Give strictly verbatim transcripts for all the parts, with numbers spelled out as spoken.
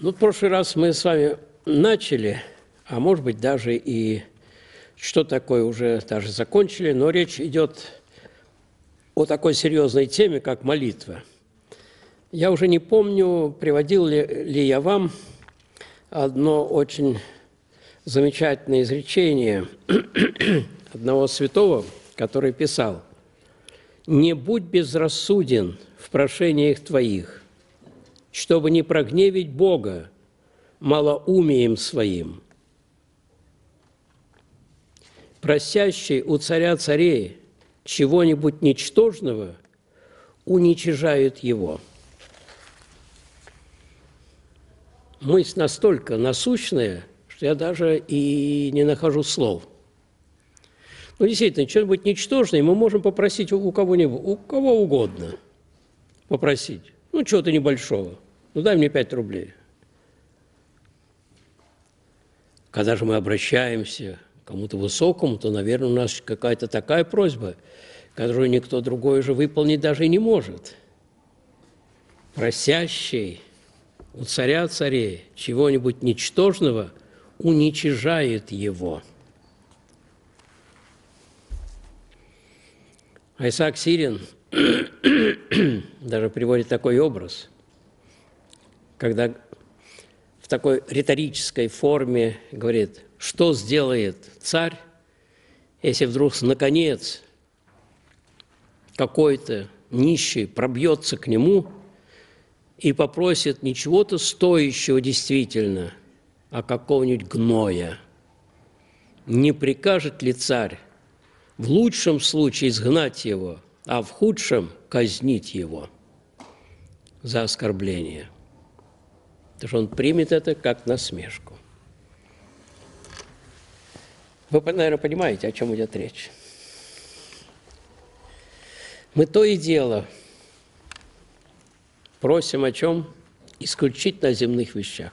Ну, в прошлый раз мы с вами начали, а может быть, даже и что такое уже даже закончили, но речь идет о такой серьезной теме, как молитва. Я уже не помню, приводил ли, ли я вам одно очень замечательное изречение одного святого, который писал: «Не будь безрассуден в прошениях твоих, чтобы не прогневить Бога малоумием своим. Просящий у царя царей чего-нибудь ничтожного уничижают его». Мысль настолько насущная, что я даже и не нахожу слов. Ну, действительно, что-нибудь ничтожное мы можем попросить у кого-нибудь, у кого угодно попросить. Ну, чего-то небольшого. Ну, дай мне пять рублей. Когда же мы обращаемся к кому-то высокому, то, наверное, у нас какая-то такая просьба, которую никто другой уже выполнить даже и не может. Просящий у царя царей чего-нибудь ничтожного уничижает его. Исаак Сирин даже приводит такой образ, когда в такой риторической форме говорит: что сделает царь, если вдруг, наконец, какой-то нищий пробьется к нему и попросит не чего-то стоящего действительно, а какого-нибудь гноя? Не прикажет ли царь в лучшем случае изгнать его, а в худшем казнить его за оскорбление? Потому что он примет это как насмешку. Вы, наверное, понимаете, о чем идет речь. Мы то и дело просим о чем? Исключительно о земных вещах.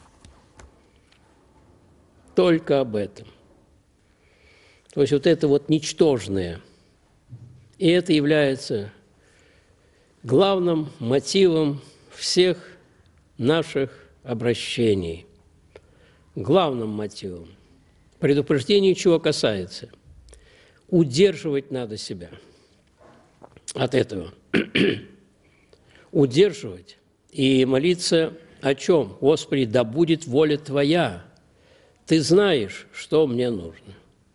Только об этом. То есть вот это вот ничтожное. И это является главным мотивом всех наших обращений. Главным мотивом. Предупреждение чего касается? Удерживать надо себя от этого. Удерживать и молиться о чем? Господи, да будет воля Твоя. Ты знаешь, что мне нужно.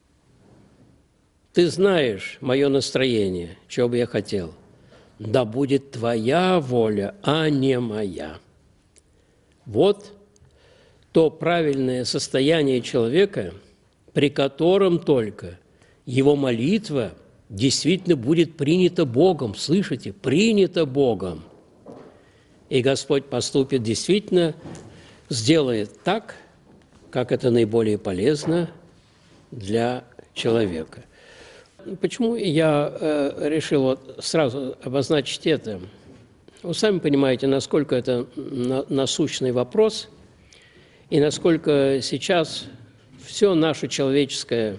Ты знаешь мое настроение, чего бы я хотел. Да будет Твоя воля, а не моя. Вот то правильное состояние человека, при котором только его молитва действительно будет принята Богом. Слышите? Принята Богом. И Господь поступит действительно, сделает так, как это наиболее полезно для человека. Почему я э, решил вот сразу обозначить это? Вы сами понимаете, насколько это на, насущный вопрос, и насколько сейчас все наше человеческое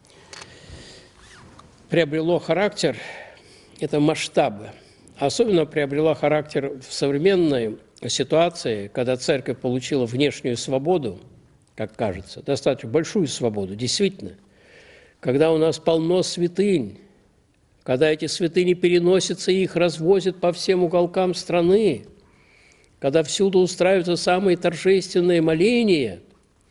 приобрело характер, это масштабы. Особенно приобрело характер в современной ситуации, когда церковь получила внешнюю свободу, как кажется, достаточно большую свободу, действительно. Когда у нас полно святынь, когда эти святыни переносятся и их развозят по всем уголкам страны, когда всюду устраиваются самые торжественные моления,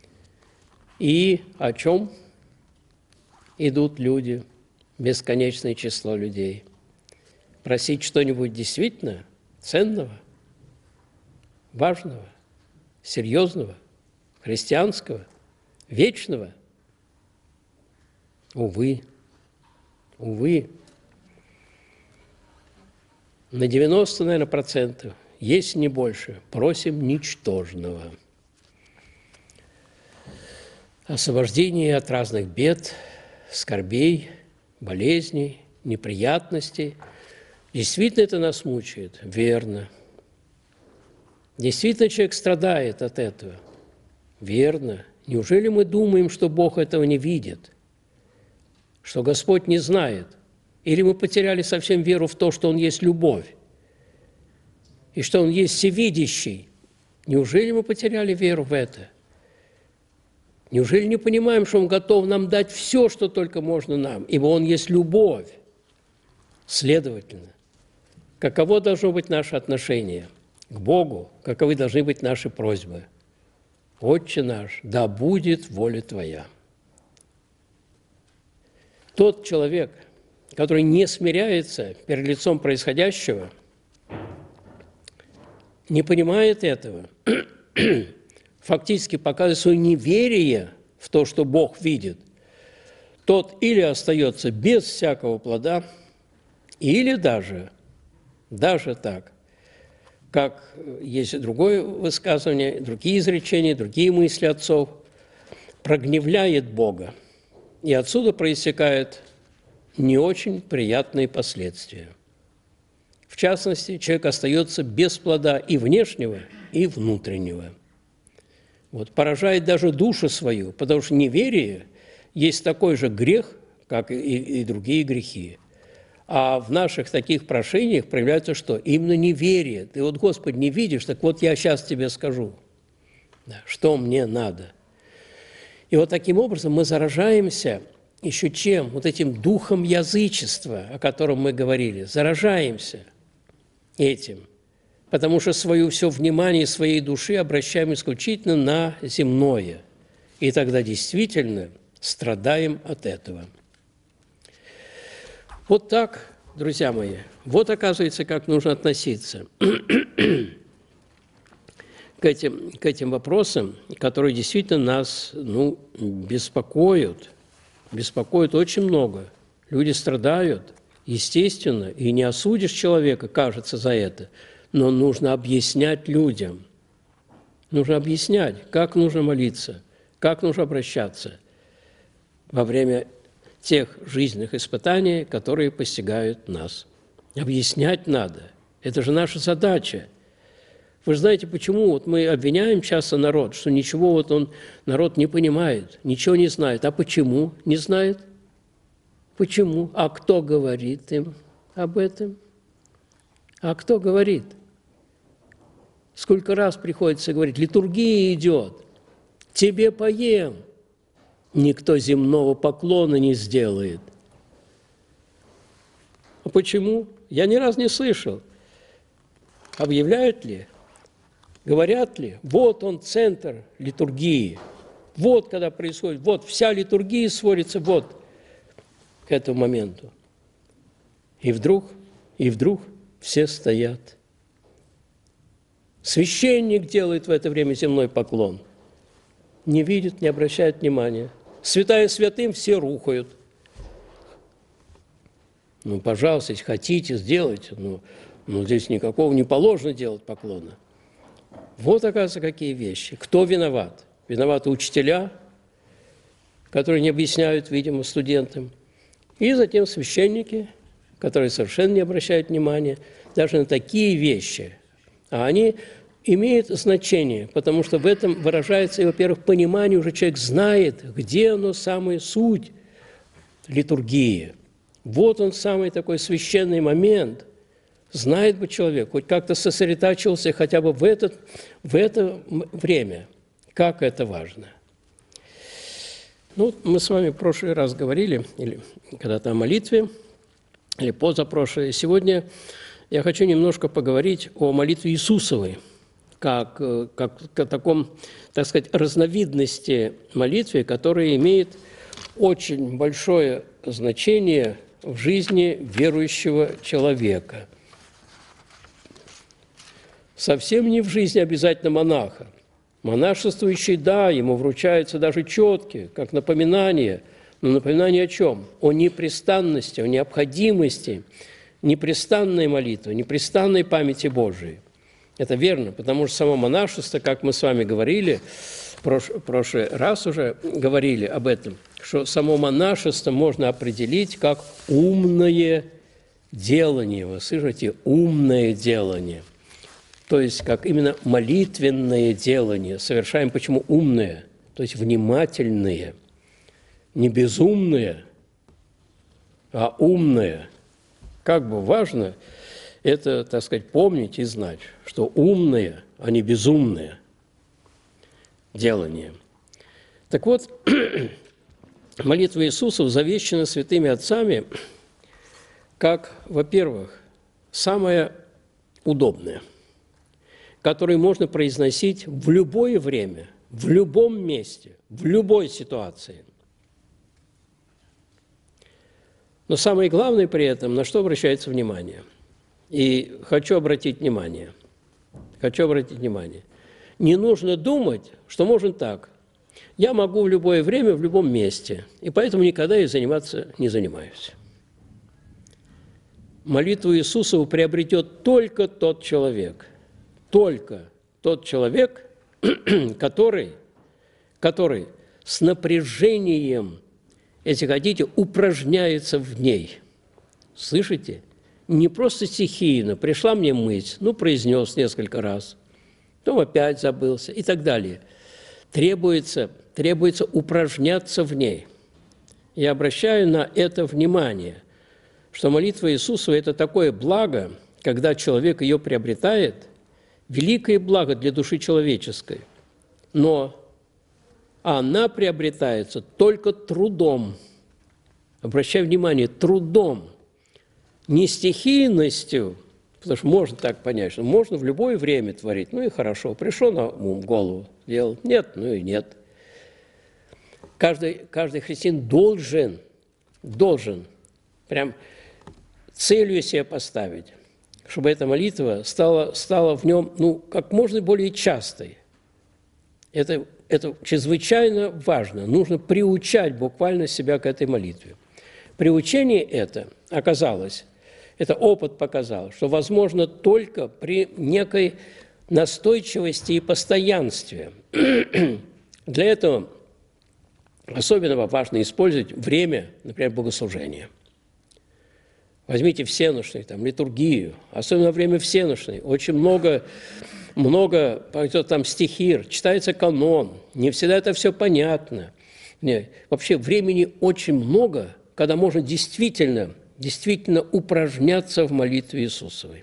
и о чем идут люди, бесконечное число людей. Просить что-нибудь действительно ценного, важного, серьезного, христианского, вечного. Увы, увы, на девяносто, наверное, процентов, если не больше, просим ничтожного. Освобождение от разных бед, скорбей, болезней, неприятностей. Действительно это нас мучает? Верно. Действительно человек страдает от этого? Верно. Неужели мы думаем, что Бог этого не видит? Что Господь не знает? Или мы потеряли совсем веру в то, что Он есть любовь? И что Он есть всевидящий, Неужели мы потеряли веру в это? Неужели не понимаем, что Он готов нам дать все, что только можно нам, ибо Он есть любовь? Следовательно, каково должно быть наше отношение к Богу, каковы должны быть наши просьбы? «Отче наш, да будет воля Твоя». Тот человек, который не смиряется перед лицом происходящего, не понимает этого, фактически показывает свое неверие в то, что Бог видит, тот или остается без всякого плода, или даже, даже так, как есть другое высказывание, другие изречения, другие мысли отцов, прогневляет Бога. И отсюда проистекают не очень приятные последствия. В частности, человек остается без плода и внешнего, и внутреннего. Вот, поражает даже душу свою, потому что неверие есть такой же грех, как и, и другие грехи. А в наших таких прошениях проявляется что? Именно неверие. Ты вот, Господи, не видишь, так вот я сейчас тебе скажу, да, что мне надо. И вот таким образом мы заражаемся еще чем? Вот этим духом язычества, о котором мы говорили. Заражаемся этим, потому что свое все внимание своей души обращаем исключительно на земное. И тогда действительно страдаем от этого. Вот так, друзья мои, вот оказывается, как нужно относиться к этим, к этим вопросам, которые действительно нас ну, беспокоят, беспокоят очень много. Люди страдают, естественно, и не осудишь человека, кажется, за это, но нужно объяснять людям. Нужно объяснять, как нужно молиться, как нужно обращаться во время тех жизненных испытаний, которые постигают нас. Объяснять надо. Это же наша задача. Вы же знаете, почему вот мы обвиняем часто народ, что ничего вот он, народ не понимает, ничего не знает. А почему не знает? Почему? А кто говорит им об этом? А кто говорит? Сколько раз приходится говорить, литургия идет, тебе поем. Никто земного поклона не сделает. А почему? Я ни разу не слышал. Объявляют ли? Говорят ли? Вот он, центр литургии. Вот когда происходит, вот вся литургия сводится вот к этому моменту. И вдруг, и вдруг все стоят. Священник делает в это время земной поклон. Не видит, не обращает внимания. Святая святым все рухают. Ну, пожалуйста, если хотите, сделайте. Но, но здесь никакого не положено делать поклона. Вот, оказывается, какие вещи. Кто виноват? Виноваты учителя, которые не объясняют, видимо, студентам. И затем священники, которые совершенно не обращают внимания даже на такие вещи. А они имеет значение, потому что в этом выражается, во-первых, понимание, уже человек знает, где оно самая суть литургии. Вот он самый такой священный момент. Знает бы человек, хоть как-то сосредотачивался хотя бы в, этот, в это время. Как это важно. Ну, мы с вами в прошлый раз говорили, или когда-то о молитве, или позапрошлое. Сегодня я хочу немножко поговорить о молитве Иисусовой, как, как о таком, так сказать, разновидности молитвы, которая имеет очень большое значение в жизни верующего человека. Совсем не в жизни обязательно монаха. Монашествующий, да, ему вручаются даже четки, как напоминание. Но напоминание о чем? О непрестанности, о необходимости непрестанной молитвы, непрестанной памяти Божией. Это верно, потому что само монашество, как мы с вами говорили, в прош... прошлый раз уже говорили об этом, что само монашество можно определить как умное делание. Вы слышите? Умное делание. То есть как именно молитвенное делание. Совершаем почему умное? То есть внимательное. Не безумное, а умное. Как бы важно это, так сказать, помнить и знать, что умные, а не безумные делания. Так вот, молитва Иисуса завещана святыми отцами как, во-первых, самая удобная, которую можно произносить в любое время, в любом месте, в любой ситуации. Но самое главное при этом, на что обращается внимание. И хочу обратить внимание, хочу обратить внимание. Не нужно думать, что можно так. Я могу в любое время, в любом месте, и поэтому никогда и заниматься не занимаюсь. Молитву Иисусову приобретет только тот человек, только тот человек, который, который с напряжением, если хотите, упражняется в ней. Слышите? Не просто стихийно, пришла мне мысль, ну, произнес несколько раз, потом опять забылся и так далее. Требуется, требуется упражняться в ней. Я обращаю на это внимание, что молитва Иисусова – это такое благо, когда человек ее приобретает, великое благо для души человеческой, но она приобретается только трудом. Обращаю внимание, трудом, не стихийностью, потому что можно так понять, что можно в любое время творить, ну и хорошо, пришло на ум, голову, делал, нет, ну и нет. Каждый, каждый христианин должен, должен прям целью себе поставить, чтобы эта молитва стала, стала в нем, ну, как можно более частой. Это, это чрезвычайно важно. Нужно приучать буквально себя к этой молитве. Приучение это оказалось, это опыт показал, что возможно только при некой настойчивости и постоянстве. Для этого особенно важно использовать время, например, богослужения. Возьмите всенощную, там, литургию, особенно время всенощной. Очень много, много там стихир, читается канон, не всегда это все понятно. Нет, вообще времени очень много, когда можно действительно, действительно упражняться в молитве Иисусовой.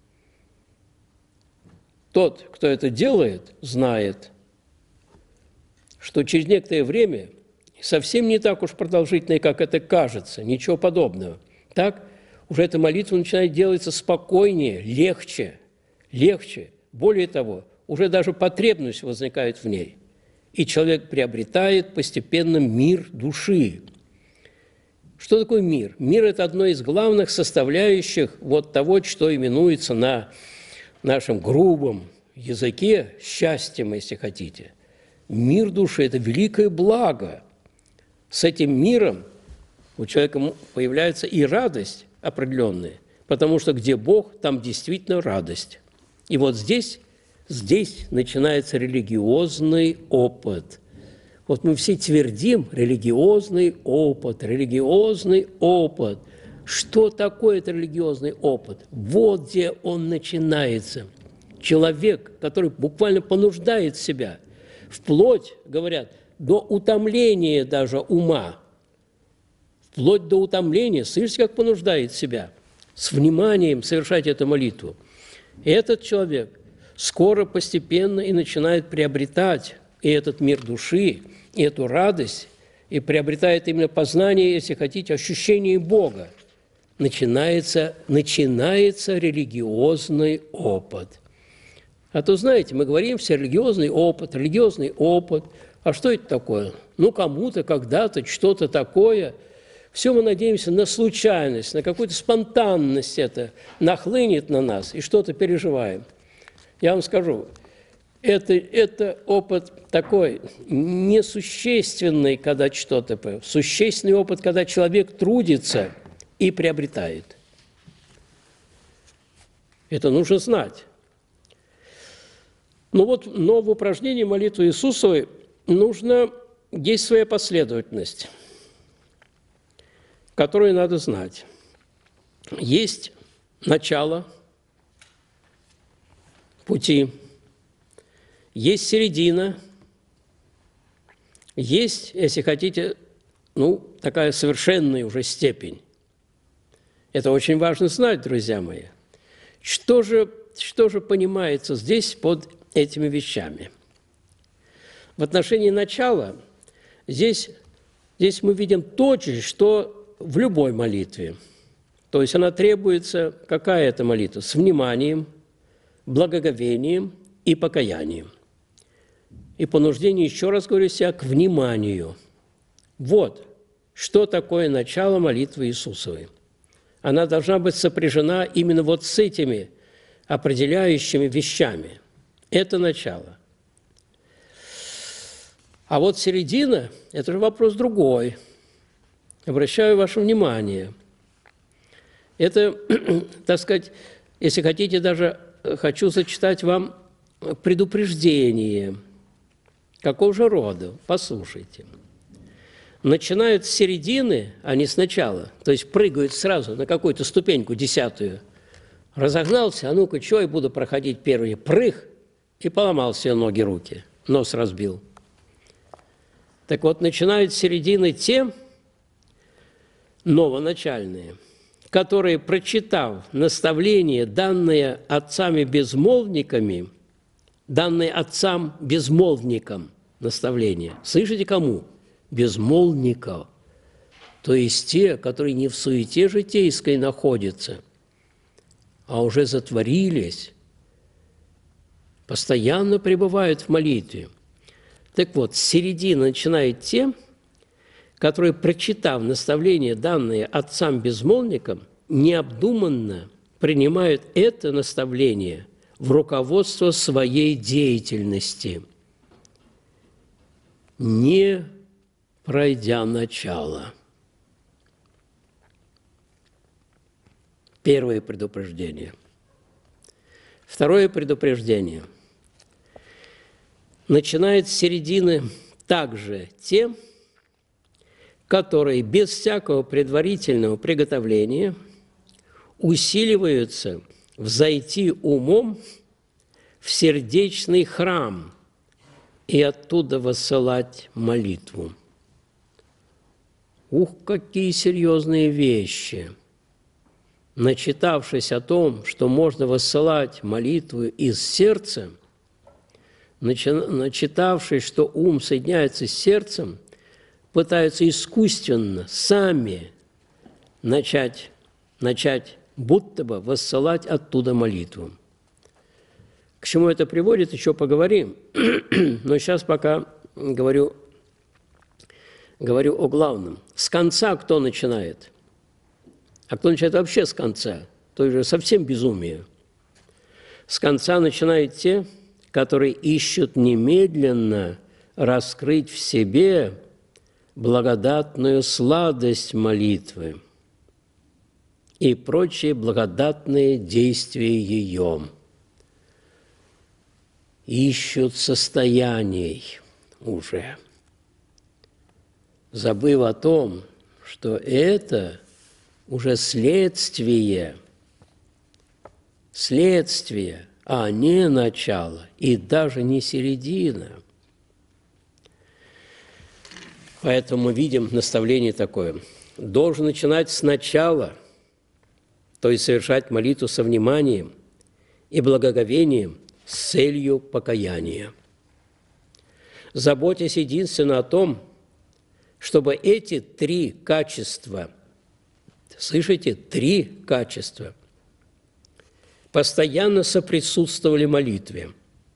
Тот, кто это делает, знает, что через некоторое время, совсем не так уж продолжительное, как это кажется, ничего подобного, так уже эта молитва начинает делаться спокойнее, легче, легче. Более того, уже даже потребность возникает в ней. И человек приобретает постепенно мир души. Что такое мир? Мир – это одно из главных составляющих вот того, что именуется на нашем грубом языке счастьем, если хотите. Мир души – это великое благо. С этим миром у человека появляется и радость определенная, потому что где Бог, там действительно радость. И вот здесь, здесь начинается религиозный опыт. Вот мы все твердим религиозный опыт, религиозный опыт. Что такое этот религиозный опыт? Вот где он начинается. Человек, который буквально понуждает себя, вплоть, говорят, до утомления даже ума, вплоть до утомления, слышите, как понуждает себя, с вниманием совершать эту молитву. И этот человек скоро, постепенно и начинает приобретать и этот мир души, и эту радость, и приобретает именно познание, если хотите, ощущение Бога. Начинается, начинается религиозный опыт. А то, знаете, мы говорим все религиозный опыт, религиозный опыт. А что это такое? Ну, кому-то, когда-то, что-то такое. Все мы надеемся на случайность, на какую-то спонтанность это нахлынет на нас, и что-то переживаем. Я вам скажу, это, это опыт такой несущественный, когда что-то... Существенный опыт, когда человек трудится и приобретает. Это нужно знать. Ну вот, но в упражнении молитвы Иисусовой нужно... Есть своя последовательность, которую надо знать. Есть начало пути, есть середина, есть, если хотите, ну, такая совершенная уже степень. Это очень важно знать, друзья мои. Что же, что же понимается здесь под этими вещами? В отношении начала здесь, здесь мы видим то же, что в любой молитве. То есть она требуется, какая это молитва? С вниманием, благоговением и покаянием. И понуждение, еще раз говорю, себя к вниманию. Вот, что такое начало молитвы Иисусовой. Она должна быть сопряжена именно вот с этими определяющими вещами. Это начало. А вот середина – это же вопрос другой. Обращаю ваше внимание. Это, так сказать, если хотите, даже хочу зачитать вам предупреждение. Какого же рода? Послушайте. Начинают с середины, а не с начала. То есть прыгают сразу на какую-то ступеньку десятую. Разогнался, а ну-ка, что я буду проходить первый? Прыг, и поломал себе ноги, руки, нос разбил. Так вот, начинают с середины те новоначальные, которые, прочитав наставление, данное отцами-безмолвниками, данное отцам-безмолвникам наставление, слышите, кому? Безмолвников, то есть те, которые не в суете житейской находятся, а уже затворились, постоянно пребывают в молитве. Так вот, с середины начинают те, которые, прочитав наставления, данные отцам-безмолвникам, необдуманно принимают это наставление в руководство своей деятельности, не пройдя начало. Первое предупреждение. Второе предупреждение. Начинает с середины также те, которые без всякого предварительного приготовления усиливаются взойти умом в сердечный храм и оттуда высылать молитву. Ух, какие серьезные вещи! Начитавшись о том, что можно высылать молитву из сердца, начитавшись, что ум соединяется с сердцем, пытаются искусственно сами начать, начать будто бы высылать оттуда молитву. К чему это приводит, еще поговорим. Но сейчас пока говорю, говорю о главном. С конца кто начинает? А кто начинает вообще с конца? То есть совсем безумие. С конца начинают те, которые ищут немедленно раскрыть в себе благодатную сладость молитвы и прочие благодатные действия ее. Ищут состояний уже, забыв о том, что это уже следствие, следствие, а не начало и даже не середина. Поэтому мы видим наставление такое. Должен начинать сначала, то есть совершать молитву со вниманием и благоговением с целью покаяния. Заботясь единственно о том, чтобы эти три качества, слышите, три качества, постоянно соприсутствовали молитве.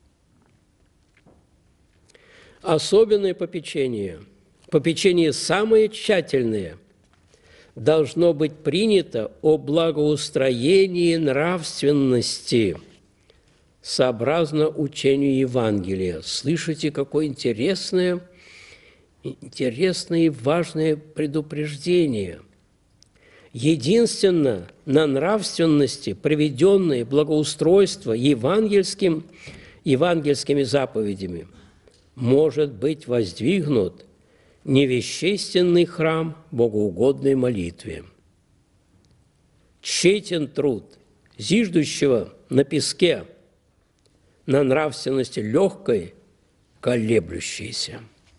Особенное попечение, попечение самое тщательное, должно быть принято о благоустроении нравственности сообразно учению Евангелия. Слышите, какое интересное, интересное и важное предупреждение. Единственно на нравственности, приведенное благоустройство евангельским, евангельскими заповедями, может быть воздвигнут невещественный храм богоугодной молитве. Тщетен труд зиждущего на песке, на нравственности легкой, колеблющейся.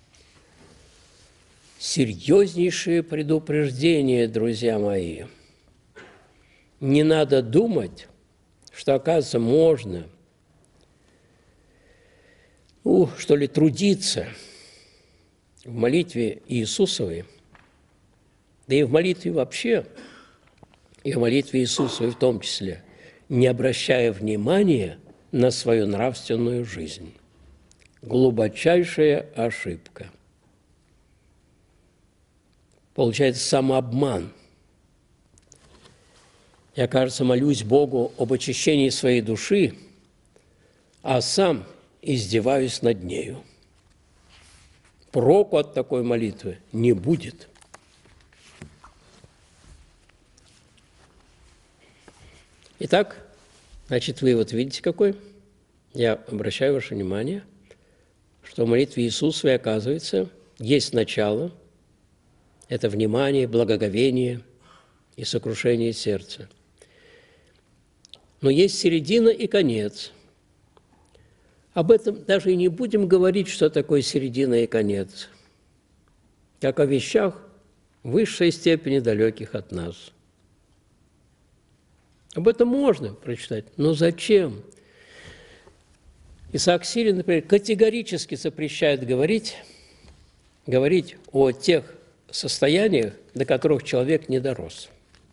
Серьезнейшее предупреждение, друзья мои. Не надо думать, что, оказывается, можно, ну, что ли, трудиться в молитве Иисусовой, да и в молитве вообще, и в молитве Иисусовой в том числе, не обращая внимания на свою нравственную жизнь. Глубочайшая ошибка. Получается самообман. Я, кажется, молюсь Богу об очищении своей души, а сам издеваюсь над нею. Проку от такой молитвы не будет. Итак, значит, вывод видите какой? Я обращаю ваше внимание, что в молитве Иисусовой, оказывается, есть начало, это внимание, благоговение и сокрушение сердца. Но есть середина и конец. Об этом даже и не будем говорить, что такое середина и конец, как о вещах в высшей степени далеких от нас. Об этом можно прочитать, но зачем? Исаак Сирин, например, категорически запрещает говорить, говорить о тех состояниях, до которых человек не дорос.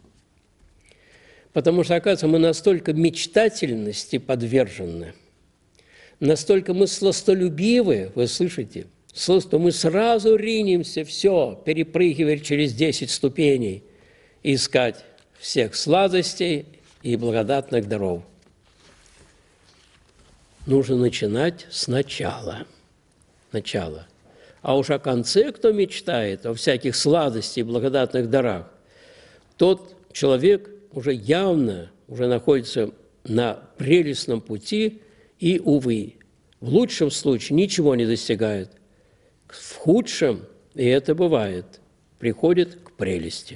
Потому что, оказывается, мы настолько мечтательности подвержены, настолько мы сластолюбивы, вы слышите, что мы сразу ринемся, все, перепрыгивая через десять ступеней, искать всех сладостей и благодатных даров. Нужно начинать сначала. Начало. А уж о конце, кто мечтает о всяких сладостях и благодатных дарах, тот человек уже явно уже находится на прелестном пути и, увы, в лучшем случае ничего не достигает. В худшем, и это бывает, приходит к прелести.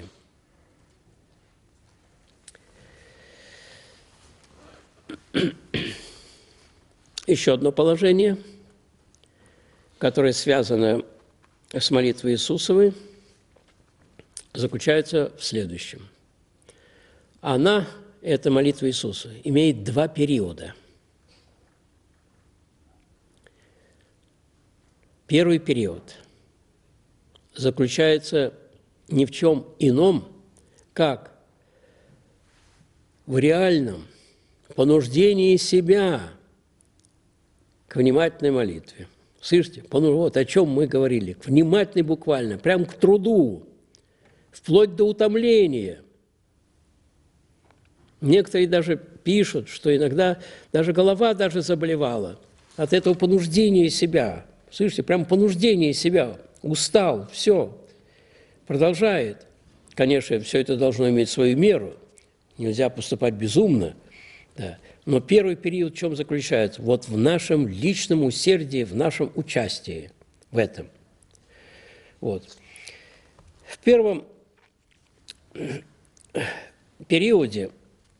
Еще одно положение, которое связано с молитвой Иисусовой, заключается в следующем. Она, эта молитва Иисуса, имеет два периода. Первый период заключается ни в чем ином, как в реальном понуждении себя к внимательной молитве. Слышите? Вот о чем мы говорили. К внимательной буквально, прям к труду, вплоть до утомления. Некоторые даже пишут, что иногда даже голова даже заболевала от этого понуждения себя. Слышите? Прям понуждение себя. Устал, все. Продолжает. Конечно, все это должно иметь свою меру. Нельзя поступать безумно. Да. Но первый период в чем заключается? Вот в нашем личном усердии, в нашем участии в этом. Вот. В первом периоде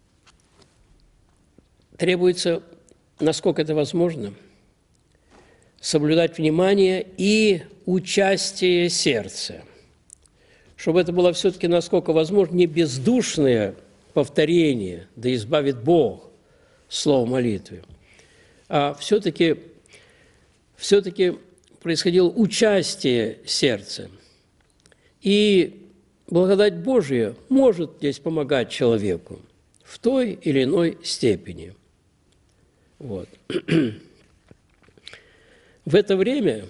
требуется, насколько это возможно, соблюдать внимание и участие сердца, чтобы это было все-таки, насколько возможно, не бездушное повторение, да избавит Бог, слово молитвы, а все-таки все-таки происходило участие сердца. И благодать Божия может здесь помогать человеку в той или иной степени. Вот. В это время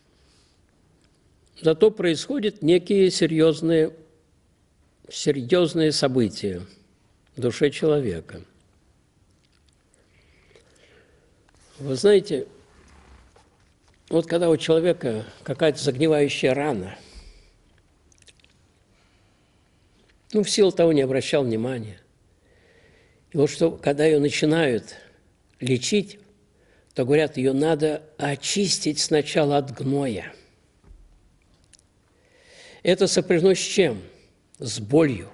зато происходят некие серьезные, серьезные события в душе человека. Вы знаете, вот когда у человека какая-то загнивающая рана, ну, в силу того не обращал внимания. И вот что, когда ее начинают лечить, то говорят, ее надо очистить сначала от гноя. Это сопряжено с чем? С болью.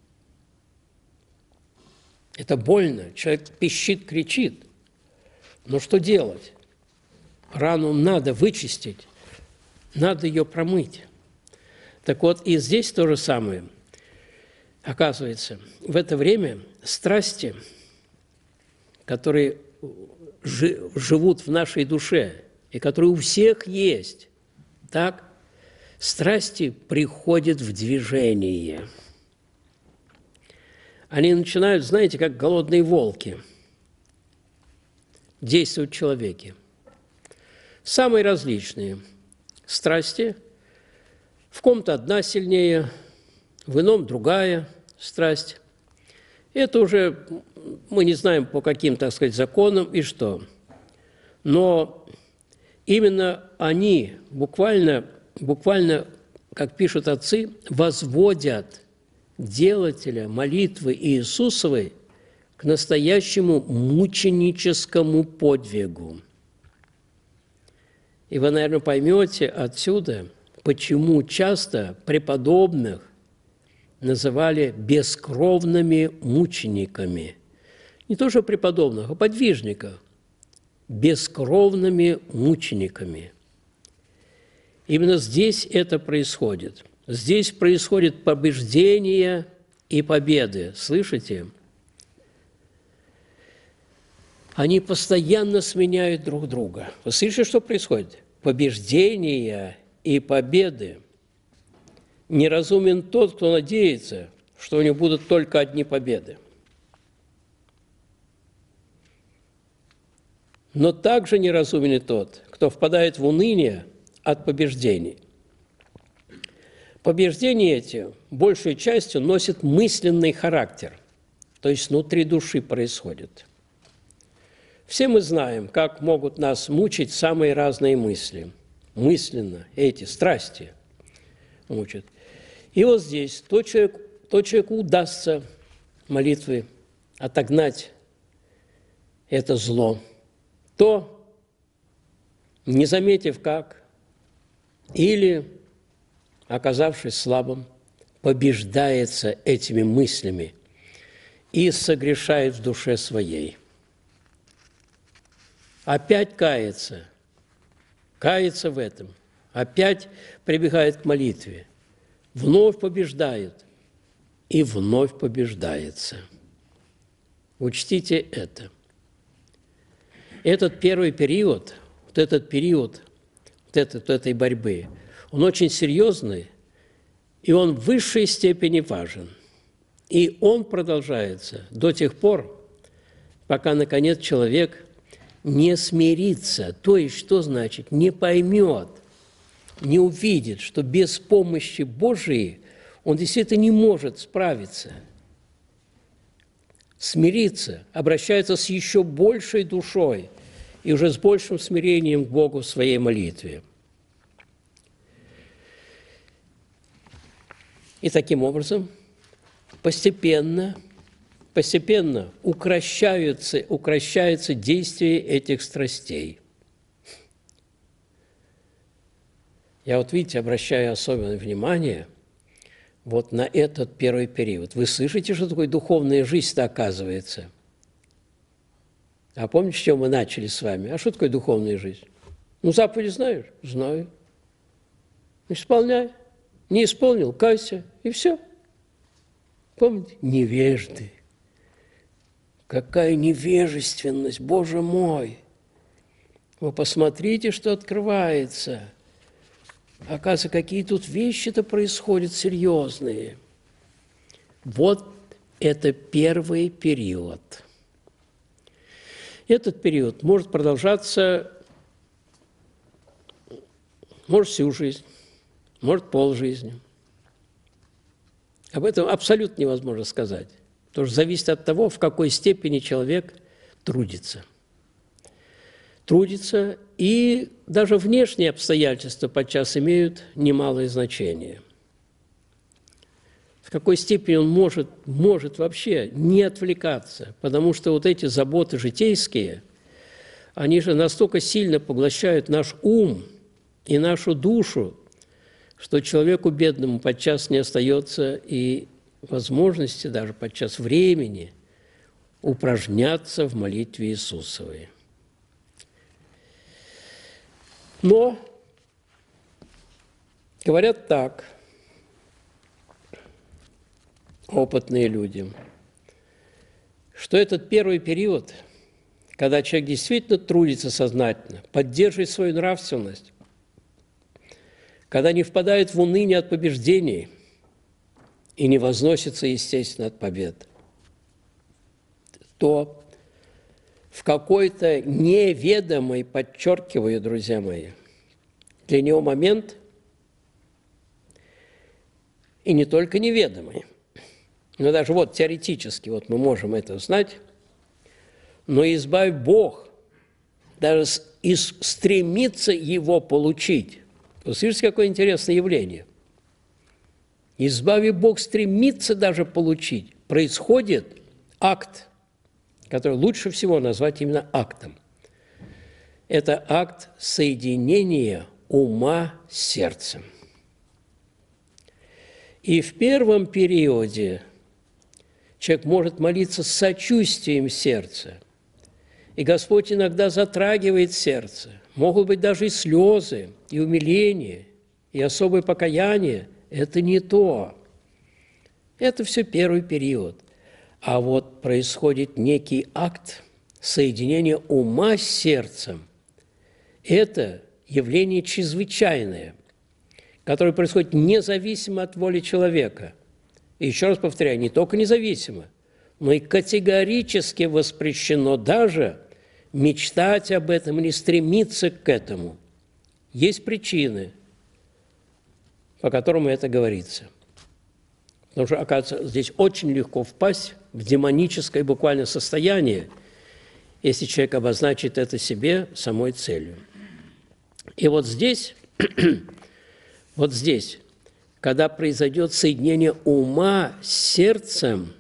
Это больно. Человек пищит, кричит. Но что делать? Рану надо вычистить, надо ее промыть. Так вот, и здесь то же самое. Оказывается, в это время страсти которые живут в нашей душе и которые у всех есть, так, страсти приходят в движение. Они начинают, знаете, как голодные волки, действовать в человеке. Самые различные страсти. В ком-то одна сильнее, в ином другая страсть. Это уже мы не знаем по каким, так сказать, законам и что. Но именно они буквально, буквально, как пишут отцы, возводят делателя молитвы Иисусовой к настоящему мученическому подвигу. И вы, наверное, поймете отсюда, почему часто преподобных называли бескровными мучениками. Не то что преподобных, а подвижников. Бескровными мучениками. Именно здесь это происходит. Здесь происходит побеждение и победы. Слышите? Они постоянно сменяют друг друга. Вы слышите, что происходит? Побеждение и победы. Неразумен тот, кто надеется, что у него будут только одни победы. Но также неразумен и тот, кто впадает в уныние от побеждений. Побеждения эти большей частью носят мысленный характер, то есть внутри души происходит. Все мы знаем, как могут нас мучить самые разные мысли. Мысленно эти страсти мучат. И вот здесь то, человек, то человеку удастся молитвой отогнать это зло, то, не заметив как, или, оказавшись слабым, побеждается этими мыслями и согрешает в душе своей. Опять кается, кается в этом, опять прибегает к молитве, вновь побеждает и вновь побеждается. Учтите это. Этот первый период, вот этот период вот этот, этой борьбы, он очень серьезный, и он в высшей степени важен. И он продолжается до тех пор, пока, наконец, человек не смирится, то есть, что значит, не поймет, не увидит, что без помощи Божией он действительно не может справиться. Смириться, обращается с еще большей душой и уже с большим смирением к Богу в своей молитве. И таким образом постепенно, постепенно укрощаются, укрощается действие этих страстей. Я вот, видите, обращаю особенное внимание вот на этот первый период. Вы слышите, что такое духовная жизнь-то оказывается? А помните, с чем мы начали с вами? А что такое духовная жизнь? Ну, заповеди знаешь? Знаю. Исполняй. Не исполнил, кайся, и все. Помните? Невежды. Какая невежественность, Боже мой! Вы посмотрите, что открывается. Оказывается, какие тут вещи-то происходят серьезные. Вот это первый период. Этот период может продолжаться, может, всю жизнь, может, полжизни. Об этом абсолютно невозможно сказать, потому что зависит от того, в какой степени человек трудится. Трудится, и даже внешние обстоятельства подчас имеют немалое значение. В какой степени он может, может вообще не отвлекаться, потому что вот эти заботы житейские, они же настолько сильно поглощают наш ум и нашу душу, что человеку бедному подчас не остается и возможности, даже подчас времени, упражняться в молитве Иисусовой. Но говорят так опытные люди, что этот первый период когда человек действительно трудится сознательно, поддерживает свою нравственность, когда не впадает в уныние от побеждений и не возносится, естественно, от побед, то в какой-то неведомый, подчеркиваю, друзья мои, для него момент, и не только неведомый, но даже вот теоретически вот мы можем это знать, но избавь Бог даже и стремиться его получить. Послушайте, какое интересное явление. Избави Бог стремиться даже получить. Происходит акт, который лучше всего назвать именно актом. Это акт соединения ума с сердцем. И в первом периоде человек может молиться с сочувствием сердца. И Господь иногда затрагивает сердце. Могут быть даже и слезы, и умиление, и особое покаяние. Это не то. Это все первый период. А вот происходит некий акт соединения ума с сердцем. Это явление чрезвычайное, которое происходит независимо от воли человека. И еще раз повторяю, не только независимо, но и категорически воспрещено даже мечтать об этом или стремиться к этому. Есть причины, по которым это говорится. Потому что, оказывается, здесь очень легко впасть в демоническое буквально состояние, если человек обозначит это себе самой целью. И вот здесь, вот здесь, когда произойдет соединение ума с сердцем,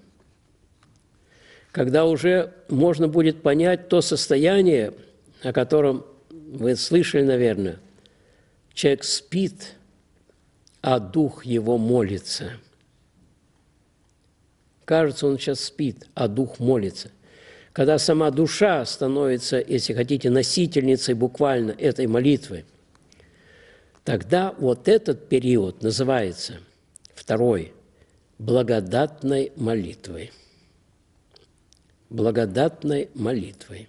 когда уже можно будет понять то состояние, о котором вы слышали, наверное, человек спит, а дух его молится. Кажется, он сейчас спит, а дух молится. Когда сама душа становится, если хотите, носительницей буквально этой молитвы, тогда вот этот период называется второй благодатной молитвой. Благодатной молитвой.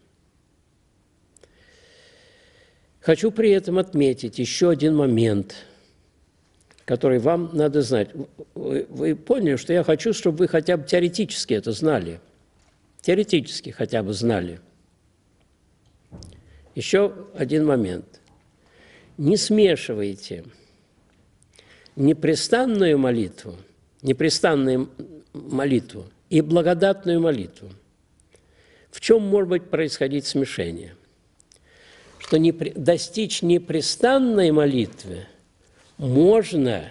Хочу при этом отметить еще один момент, который вам надо знать. Вы, вы поняли, что я хочу, чтобы вы хотя бы теоретически это знали. Теоретически хотя бы знали. Еще один момент. Не смешивайте непрестанную молитву, непрестанную молитву и благодатную молитву. В чем может быть происходить смешение? Что непри... достичь непрестанной молитвы можно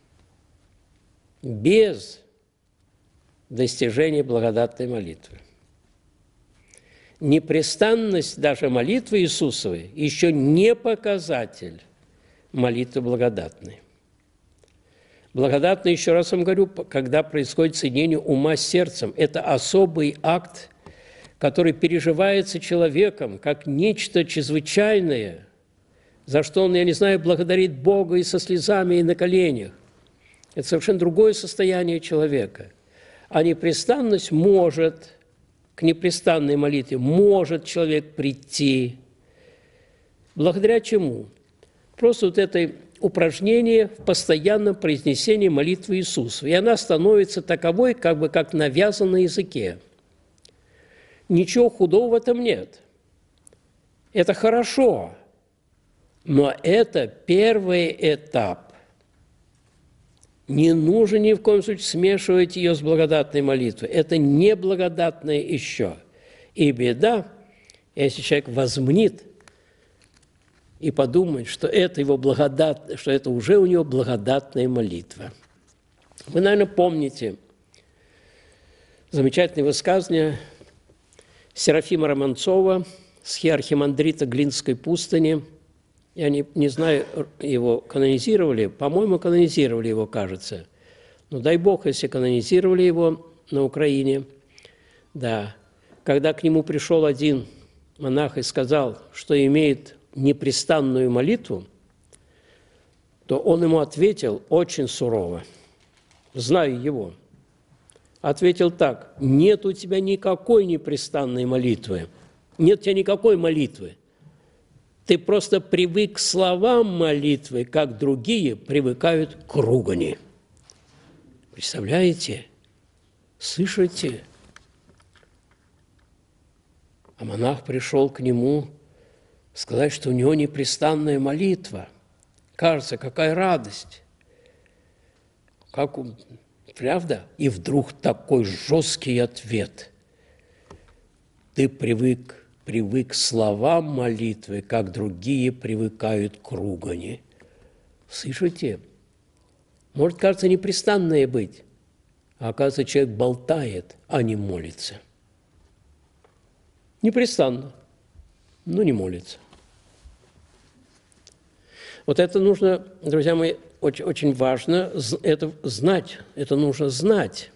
без достижения благодатной молитвы. Непрестанность даже молитвы Иисусовой еще не показатель молитвы благодатной. Благодатная, еще раз вам говорю, когда происходит соединение ума с сердцем, это особый акт, который переживается человеком как нечто чрезвычайное, за что он, я не знаю, благодарит Бога и со слезами, и на коленях. Это совершенно другое состояние человека. А непрестанность может, к непрестанной молитве может человек прийти. Благодаря чему? Просто вот это упражнение в постоянном произнесении молитвы Иисуса. И она становится таковой, как бы как навязана на языке. Ничего худого в этом нет. Это хорошо, но это первый этап. Не нужно ни в коем случае смешивать ее с благодатной молитвой. Это не благодатное еще. И беда, если человек возмнит и подумает, что это его благодат, что это уже у него благодатная молитва. Вы, наверное, помните замечательное высказывание Серафима Романцова, схиархимандрита Глинской пустыни. Я не, не знаю, его канонизировали, по-моему, канонизировали его, кажется. Но дай Бог, если канонизировали его на Украине. Да. Когда к нему пришел один монах и сказал, что имеет непрестанную молитву, то он ему ответил очень сурово. Знаю его. Ответил так: нет у тебя никакой непрестанной молитвы. Нет у тебя никакой молитвы. Ты просто привык к словам молитвы, как другие привыкают к ругани. Представляете? Слышите? А монах пришел к нему сказать, что у него непрестанная молитва. Кажется, какая радость. Как, правда? И вдруг такой жесткий ответ. Ты привык, привык к словам молитвы, как другие привыкают к ругани. Слышите? Может, кажется, непрестанное быть, а оказывается, человек болтает, а не молится. Непрестанно, но не молится. Вот это нужно, друзья мои, очень, очень важно это знать, это нужно знать.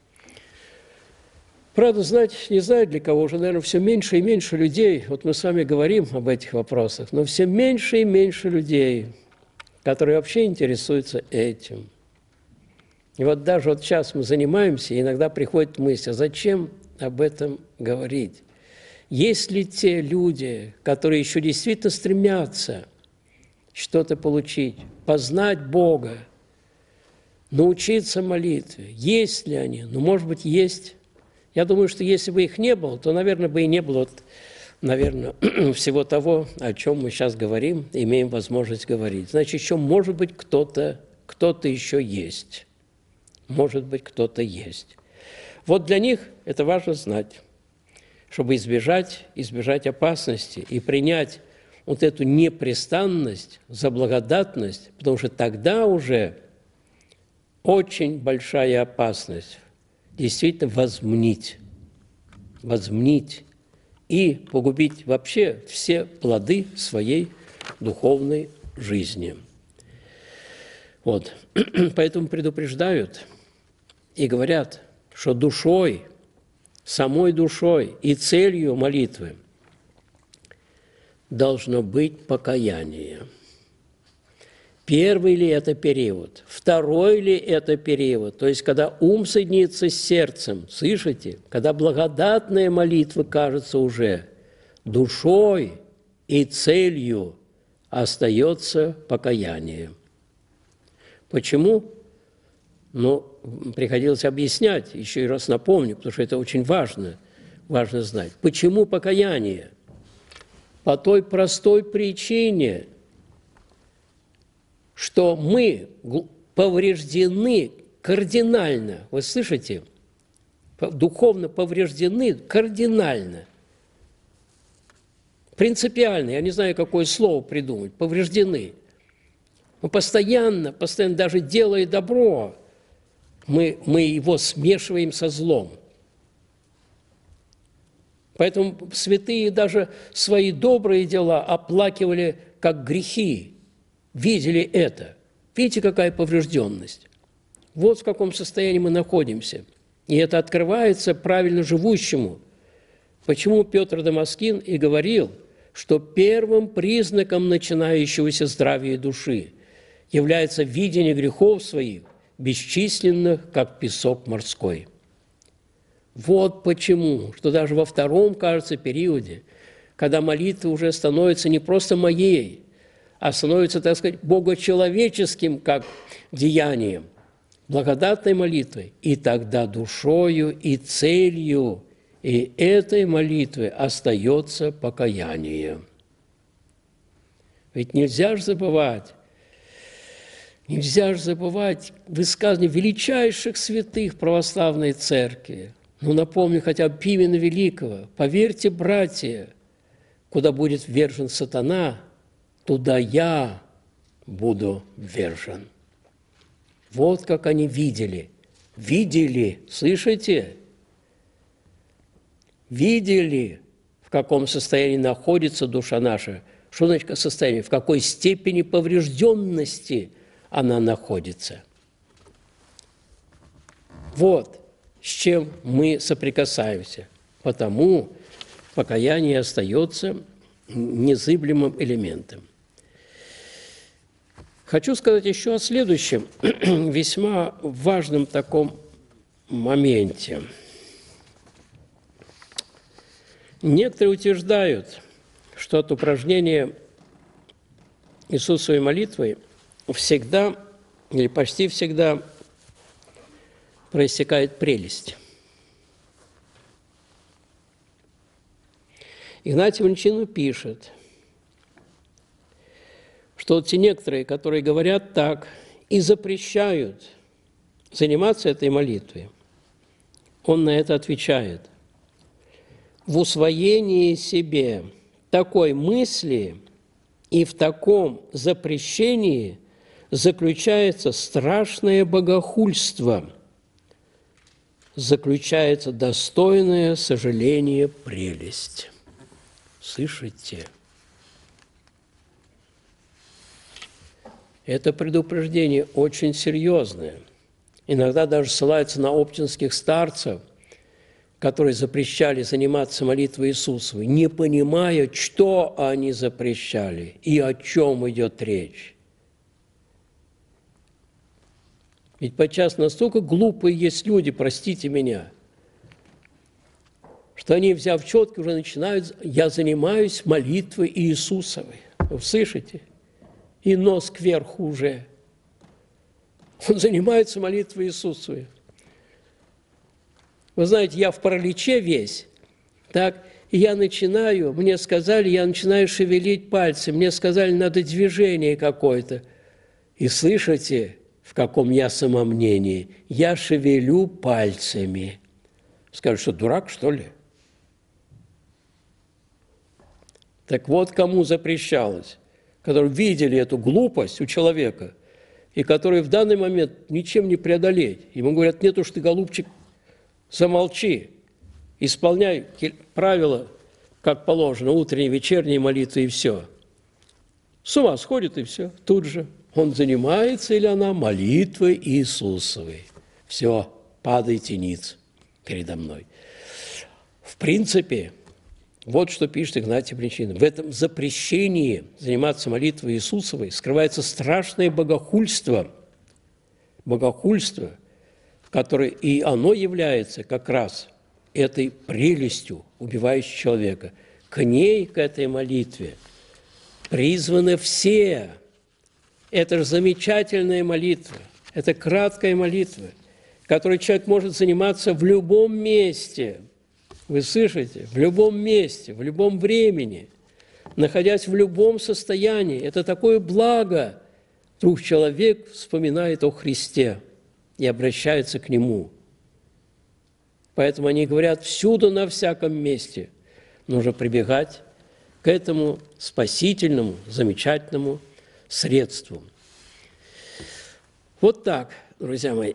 Правда, знать не знаю для кого, уже, наверное, все меньше и меньше людей, вот мы с вами говорим об этих вопросах, но все меньше и меньше людей, которые вообще интересуются этим. И вот даже вот сейчас мы занимаемся, и иногда приходит мысль, а зачем об этом говорить? Есть ли те люди, которые еще действительно стремятся что-то получить, познать Бога, научиться молитве? Есть ли они? Ну, может быть, есть. Я думаю, что если бы их не было, то, наверное, бы и не было, наверное, всего того, о чем мы сейчас говорим, имеем возможность говорить. Значит, еще, может быть, кто-то, кто-то еще есть. Может быть, кто-то есть. Вот для них это важно знать, чтобы избежать, избежать опасности и принять вот эту непрестанность за благодатность, потому что тогда уже очень большая опасность действительно возмнить, возмнить и погубить вообще все плоды своей духовной жизни. Вот. Поэтому предупреждают и говорят, что душой, самой душой и целью молитвы должно быть покаяние. Первый ли это период? Второй ли это период? То есть, когда ум соединится с сердцем, слышите? Когда благодатная молитва кажется уже душой и целью, остается покаяние. Почему? Ну, приходилось объяснять, еще и раз напомню, потому что это очень важно, важно знать. Почему покаяние? По той простой причине, что мы повреждены кардинально, вы слышите? Духовно повреждены кардинально. Принципиально, я не знаю, какое слово придумать, повреждены. Мы постоянно, постоянно, даже делая добро, мы, мы его смешиваем со злом. Поэтому святые даже свои добрые дела оплакивали как грехи, видели это. Видите, какая поврежденность? Вот в каком состоянии мы находимся. И это открывается правильно живущему. Почему Петр Дамаскин и говорил, что первым признаком начинающегося здравия души является видение грехов своих, бесчисленных, как песок морской. Вот почему, что даже во втором, кажется, периоде, когда молитва уже становится не просто моей, а становится, так сказать, богочеловеческим, как деянием, благодатной молитвой, и тогда душою и целью и этой молитвы остается покаяние. Ведь нельзя же забывать, нельзя же забывать высказывания величайших святых православной церкви. Ну, напомню хотя бы Пимена Великого. «Поверьте, братья, куда будет ввержен сатана, туда я буду ввержен». Вот как они видели. Видели, слышите? Видели, в каком состоянии находится душа наша. Что значит состояние? В какой степени поврежденности она находится. Вот с чем мы соприкасаемся. Потому покаяние остается незыблемым элементом. Хочу сказать еще о следующем, весьма важном таком моменте. Некоторые утверждают, что от упражнения Иисусовой молитвы всегда или почти всегда проистекает прелесть. Игнатий Валентину пишет, что вот те некоторые, которые говорят так и запрещают заниматься этой молитвой, он на это отвечает: в усвоении себе такой мысли и в таком запрещении заключается страшное богохульство, заключается достойное сожаление прелесть. Слышите? Это предупреждение очень серьезное. Иногда даже ссылаются на оптинских старцев, которые запрещали заниматься молитвой Иисусовой, не понимая, что они запрещали и о чем идет речь. Ведь подчас настолько глупые есть люди, простите меня, что они, взяв четки, уже начинают: «Я занимаюсь молитвой Иисусовой». Вы слышите? И нос кверху уже. Он занимается молитвой Иисусовой. Вы знаете, я в параличе весь, так, и я начинаю, мне сказали, я начинаю шевелить пальцы, мне сказали, надо движение какое-то. И слышите, в каком я самомнении? Я шевелю пальцами. Скажут, что дурак, что ли? Так вот, кому запрещалось, которые видели эту глупость у человека, и которые в данный момент ничем не преодолеть. Ему говорят: нет уж ты, голубчик, замолчи, исполняй правила, как положено, утренней, вечерней молитвы, и все. С ума сходит, и все. Тут же он занимается или она молитвой Иисусовой. Все, падайте ниц передо мной. В принципе, вот что пишет Игнатий Бринчанин. В этом запрещении заниматься молитвой Иисусовой скрывается страшное богохульство, богохульство, которое и оно является как раз этой прелестью, убивающей человека. К ней, к этой молитве, призваны все. Это же замечательная молитва, это краткая молитва, которой человек может заниматься в любом месте. Вы слышите? В любом месте, в любом времени, находясь в любом состоянии. Это такое благо. Вдруг человек вспоминает о Христе и обращается к Нему. Поэтому они говорят, всюду, на всяком месте нужно прибегать к этому спасительному, замечательному средству. Вот так, друзья мои.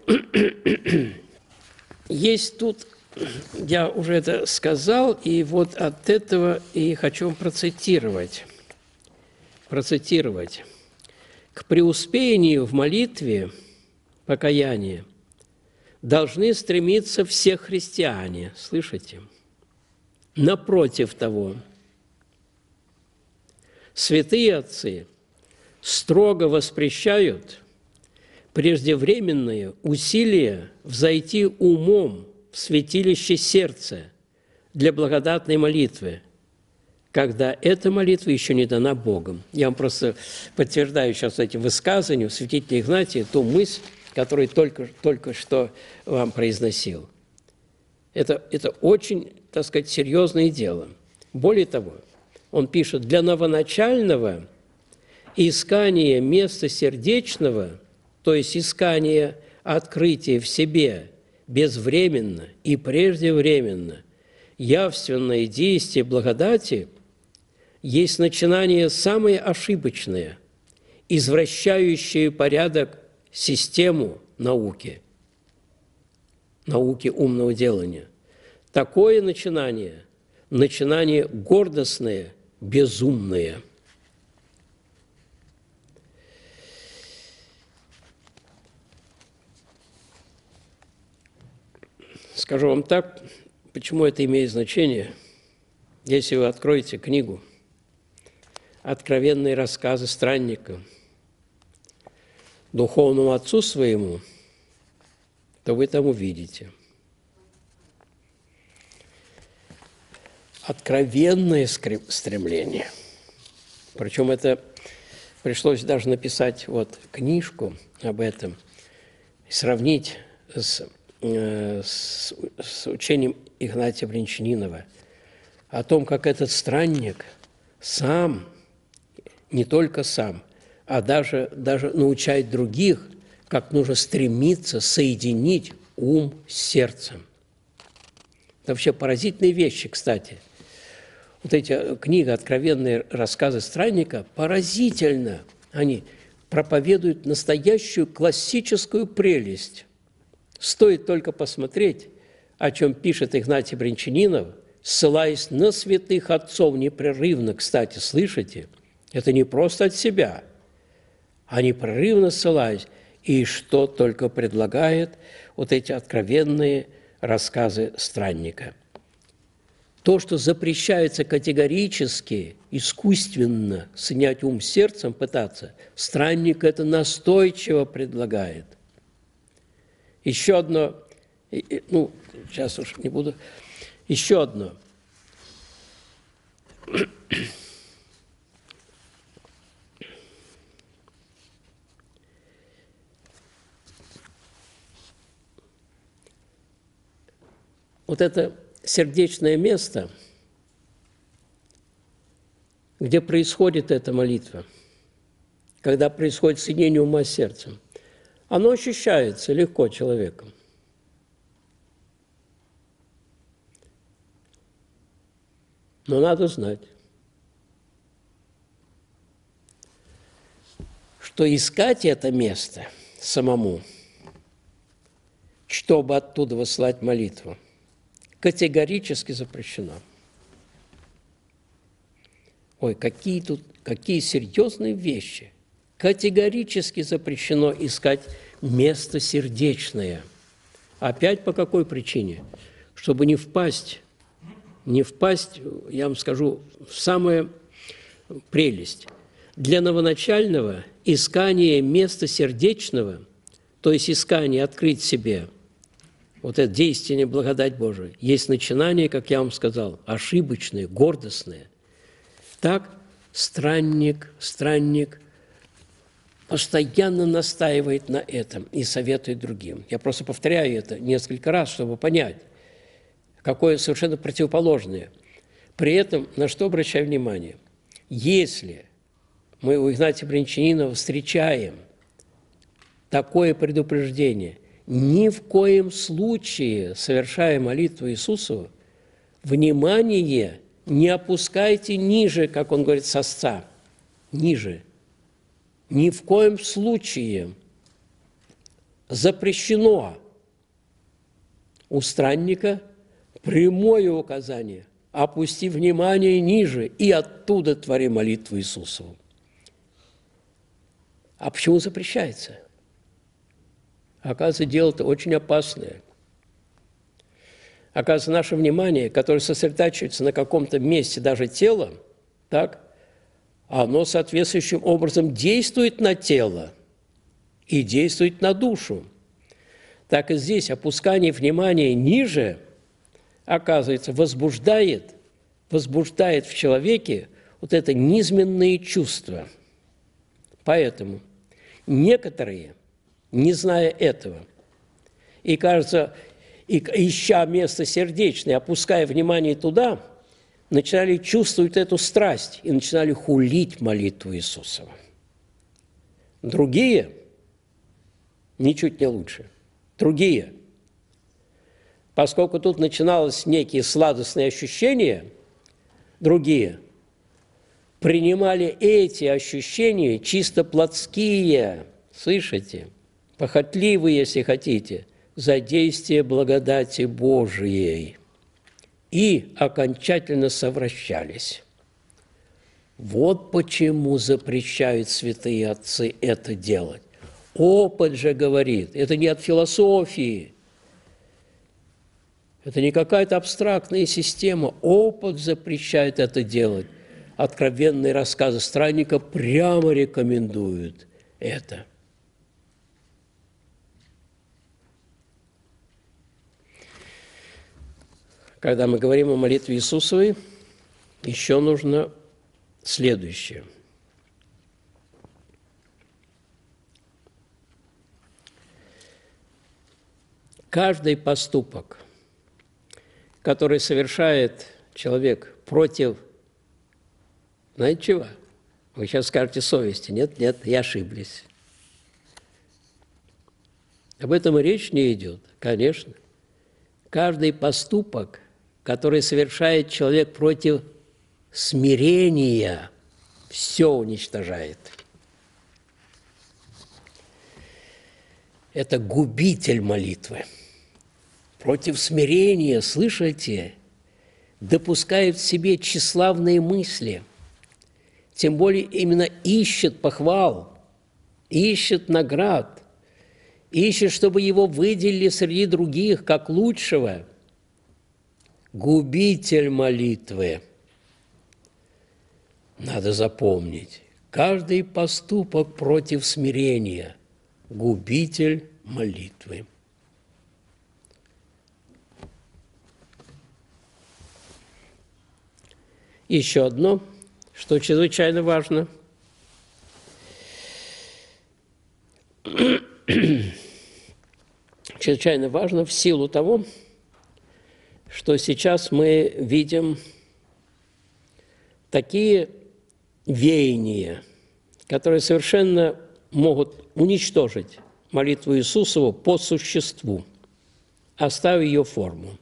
Есть тут... Я уже это сказал, и вот от этого и хочу вам процитировать. Процитировать. К преуспеянию в молитве, покаяние, должны стремиться все христиане. Слышите? Напротив того, святые отцы строго воспрещают преждевременные усилия взойти умом в святилище сердца для благодатной молитвы, когда эта молитва еще не дана Богом. Я вам просто подтверждаю сейчас этим высказыванием святителя Игнатия ту мысль, которую только, только что вам произносил. Это, это очень, так сказать, серьезное дело. Более того, он пишет, для новоначального искания места сердечного, то есть искания открытия в себе, безвременно и преждевременно, явственное действие благодати есть начинание самое ошибочное, извращающее порядок систему науки, науки умного делания. Такое начинание, начинание гордостное, безумное. Скажу вам так, почему это имеет значение, если вы откроете книгу «Откровенные рассказы странника» духовному отцу своему, то вы там увидите. откровенное стремление. Причем это пришлось даже написать вот книжку об этом, сравнить с, э, с, с учением Игнатия Брянчанинова о том, как этот странник сам, не только сам, а даже, даже научает других, как нужно стремиться соединить ум с сердцем. Это вообще поразительные вещи, кстати. Вот эти книги, откровенные рассказы странника, поразительно. Они проповедуют настоящую классическую прелесть. Стоит только посмотреть, о чем пишет Игнатий Брянчанинов, ссылаясь на святых отцов непрерывно, кстати, слышите? Это не просто от себя, а непрерывно ссылаясь. И что только предлагает вот эти откровенные рассказы странника. То, что запрещается категорически, искусственно соединять ум с сердцем пытаться, странник это настойчиво предлагает. Еще одно, ну, сейчас уж не буду, еще одно. Вот это сердечное место, где происходит эта молитва, когда происходит соединение ума с сердцем, оно ощущается легко человеком. Но надо знать, что искать это место самому, чтобы оттуда высылать молитву, категорически запрещено. Ой, какие тут, какие серьезные вещи. Категорически запрещено искать место сердечное. Опять по какой причине? Чтобы не впасть, не впасть, я вам скажу, в самую прелесть. Для новоначального искание места сердечного, то есть искание открыть себе вот это действие, благодать Божию, есть начинание, как я вам сказал, ошибочное, гордостное. Так странник, странник постоянно настаивает на этом и советует другим. Я просто повторяю это несколько раз, чтобы понять, какое совершенно противоположное. При этом на что обращаю внимание? Если мы у Игнатия Брянчанинова встречаем такое предупреждение, ни в коем случае, совершая молитву Иисусу, внимание не опускайте ниже, как он говорит, сосца, ниже. Ни в коем случае запрещено у странника прямое указание: опусти внимание ниже и оттуда твори молитву Иисусову. А почему запрещается? Оказывается, дело-то очень опасное. Оказывается, наше внимание, которое сосредотачивается на каком-то месте даже тела, так, оно соответствующим образом действует на тело и действует на душу. Так и здесь опускание внимания ниже, оказывается, возбуждает, возбуждает в человеке вот это низменные чувства. Поэтому некоторые, не зная этого, и, кажется, и, ища место сердечное, опуская внимание туда, начинали чувствовать эту страсть и начинали хулить молитву Иисусова. Другие ничуть не лучше. Другие, поскольку тут начиналось некие сладостные ощущения, другие принимали эти ощущения чисто плотские, слышите, похотливые, если хотите, за действие благодати Божией, и окончательно совращались. Вот почему запрещают святые отцы это делать. Опыт же говорит, это не от философии, это не какая-то абстрактная система. Опыт запрещает это делать. Откровенные рассказы странника прямо рекомендуют это. Когда мы говорим о молитве Иисусовой, еще нужно следующее. Каждый поступок, который совершает человек против, знаете чего? Вы сейчас скажете совести. Нет, нет, и ошиблись. Об этом и речь не идет, конечно. Каждый поступок, который совершает человек против смирения, все уничтожает. Это губитель молитвы. Против смирения, слышите, допускает в себе тщеславные мысли, тем более именно ищет похвал, ищет наград, ищет, чтобы его выделили среди других как лучшего. Губитель молитвы. Надо запомнить, каждый поступок против смирения – губитель молитвы. Еще одно, что чрезвычайно важно. Чрезвычайно важно в силу того, что сейчас мы видим такие веяния, которые совершенно могут уничтожить молитву Иисусову по существу, оставив ее форму.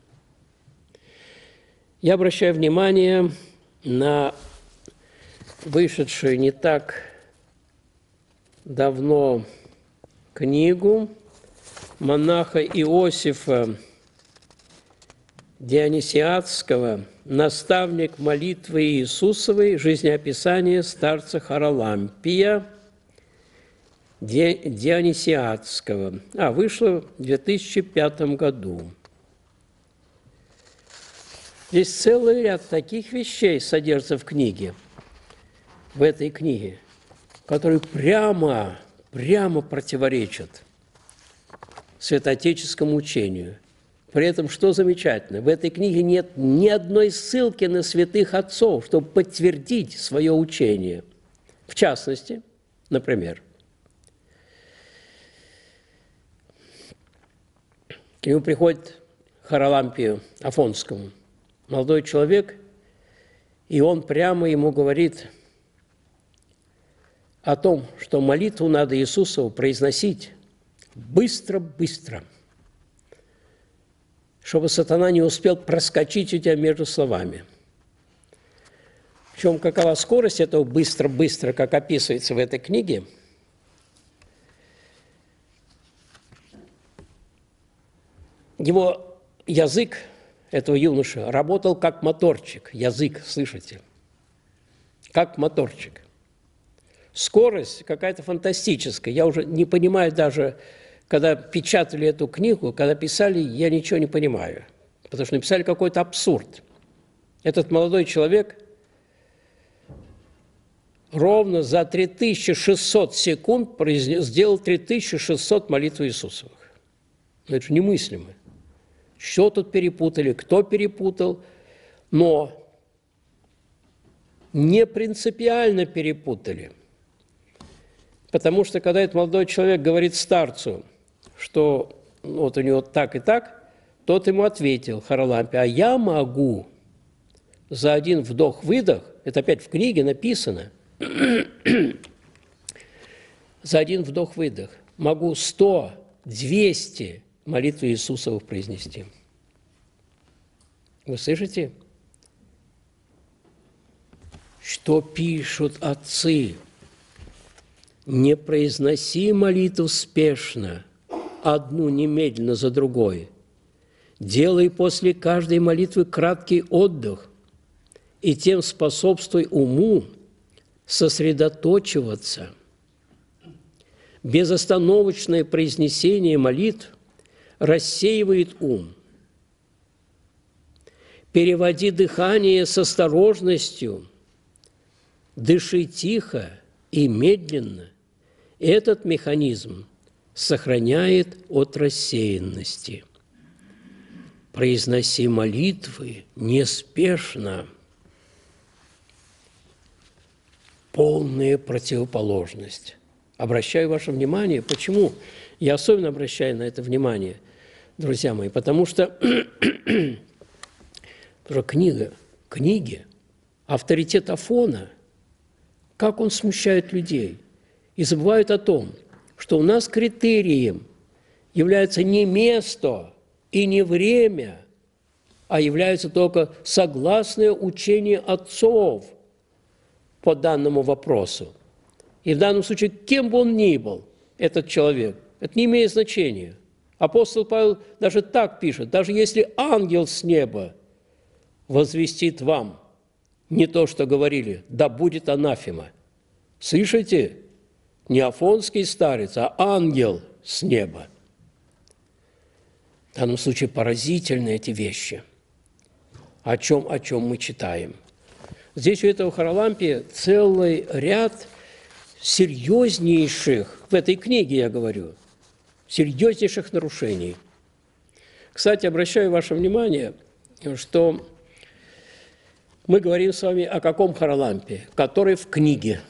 Я обращаю внимание на вышедшую не так давно книгу монаха Иосифа Дионисиатского «Наставник молитвы Иисусовой. Жизнеописание старца Харалампия» Дионисиатского. А, вышло в две тысячи пятом году. Здесь целый ряд таких вещей содержится в книге, в этой книге, которые прямо, прямо противоречат святоотеческому учению. При этом, что замечательно, в этой книге нет ни одной ссылки на святых отцов, чтобы подтвердить свое учение. В частности, например, к нему приходит Харалампию Афонскому молодой человек, и он прямо ему говорит о том, что молитву надо Иисусову произносить быстро-быстро, чтобы сатана не успел проскочить у тебя между словами. Причем какова скорость этого быстро-быстро, как описывается в этой книге? Его язык, этого юноши, работал как моторчик. Язык, слышите? Как моторчик. Скорость какая-то фантастическая. Я уже не понимаю даже, когда печатали эту книгу, когда писали, я ничего не понимаю. Потому что написали какой-то абсурд. Этот молодой человек ровно за три тысячи шестьсот секунд произнес, сделал три тысячи шестьсот молитв Иисусовых. Это же немыслимо. Что тут перепутали, кто перепутал, но не принципиально перепутали. Потому что, когда этот молодой человек говорит старцу, что вот у него так и так, тот ему ответил, Харалампия, а я могу за один вдох-выдох, это опять в книге написано, за один вдох-выдох могу сто, двести молитвы Иисусовых произнести. Вы слышите? Что пишут отцы? Не произноси молитву спешно, одну немедленно за другой. Делай после каждой молитвы краткий отдых, и тем способствуй уму сосредоточиваться. Безостановочное произнесение молитв рассеивает ум. Переводи дыхание с осторожностью, дыши тихо и медленно. Этот механизм сохраняет от рассеянности. Произноси молитвы неспешно. полная противоположность. Обращаю ваше внимание, почему я особенно обращаю на это внимание, друзья мои, потому что, потому что книга, книги, авторитет Афона, как он смущает людей, и забывают о том, что у нас критерием является не место и не время, а является только согласное учение отцов по данному вопросу. И в данном случае, кем бы он ни был, этот человек, это не имеет значения. Апостол Павел даже так пишет: даже если ангел с неба возвестит вам не то, что говорили, да будет анафема. Слышите? Не афонский старец, а ангел с неба. В данном случае поразительны эти вещи. О чем, о чем мы читаем. Здесь у этого Харалампия целый ряд серьезнейших, в этой книге я говорю, серьезнейших нарушений. Кстати, обращаю ваше внимание, что мы говорим с вами о каком Харалампе, который в книге.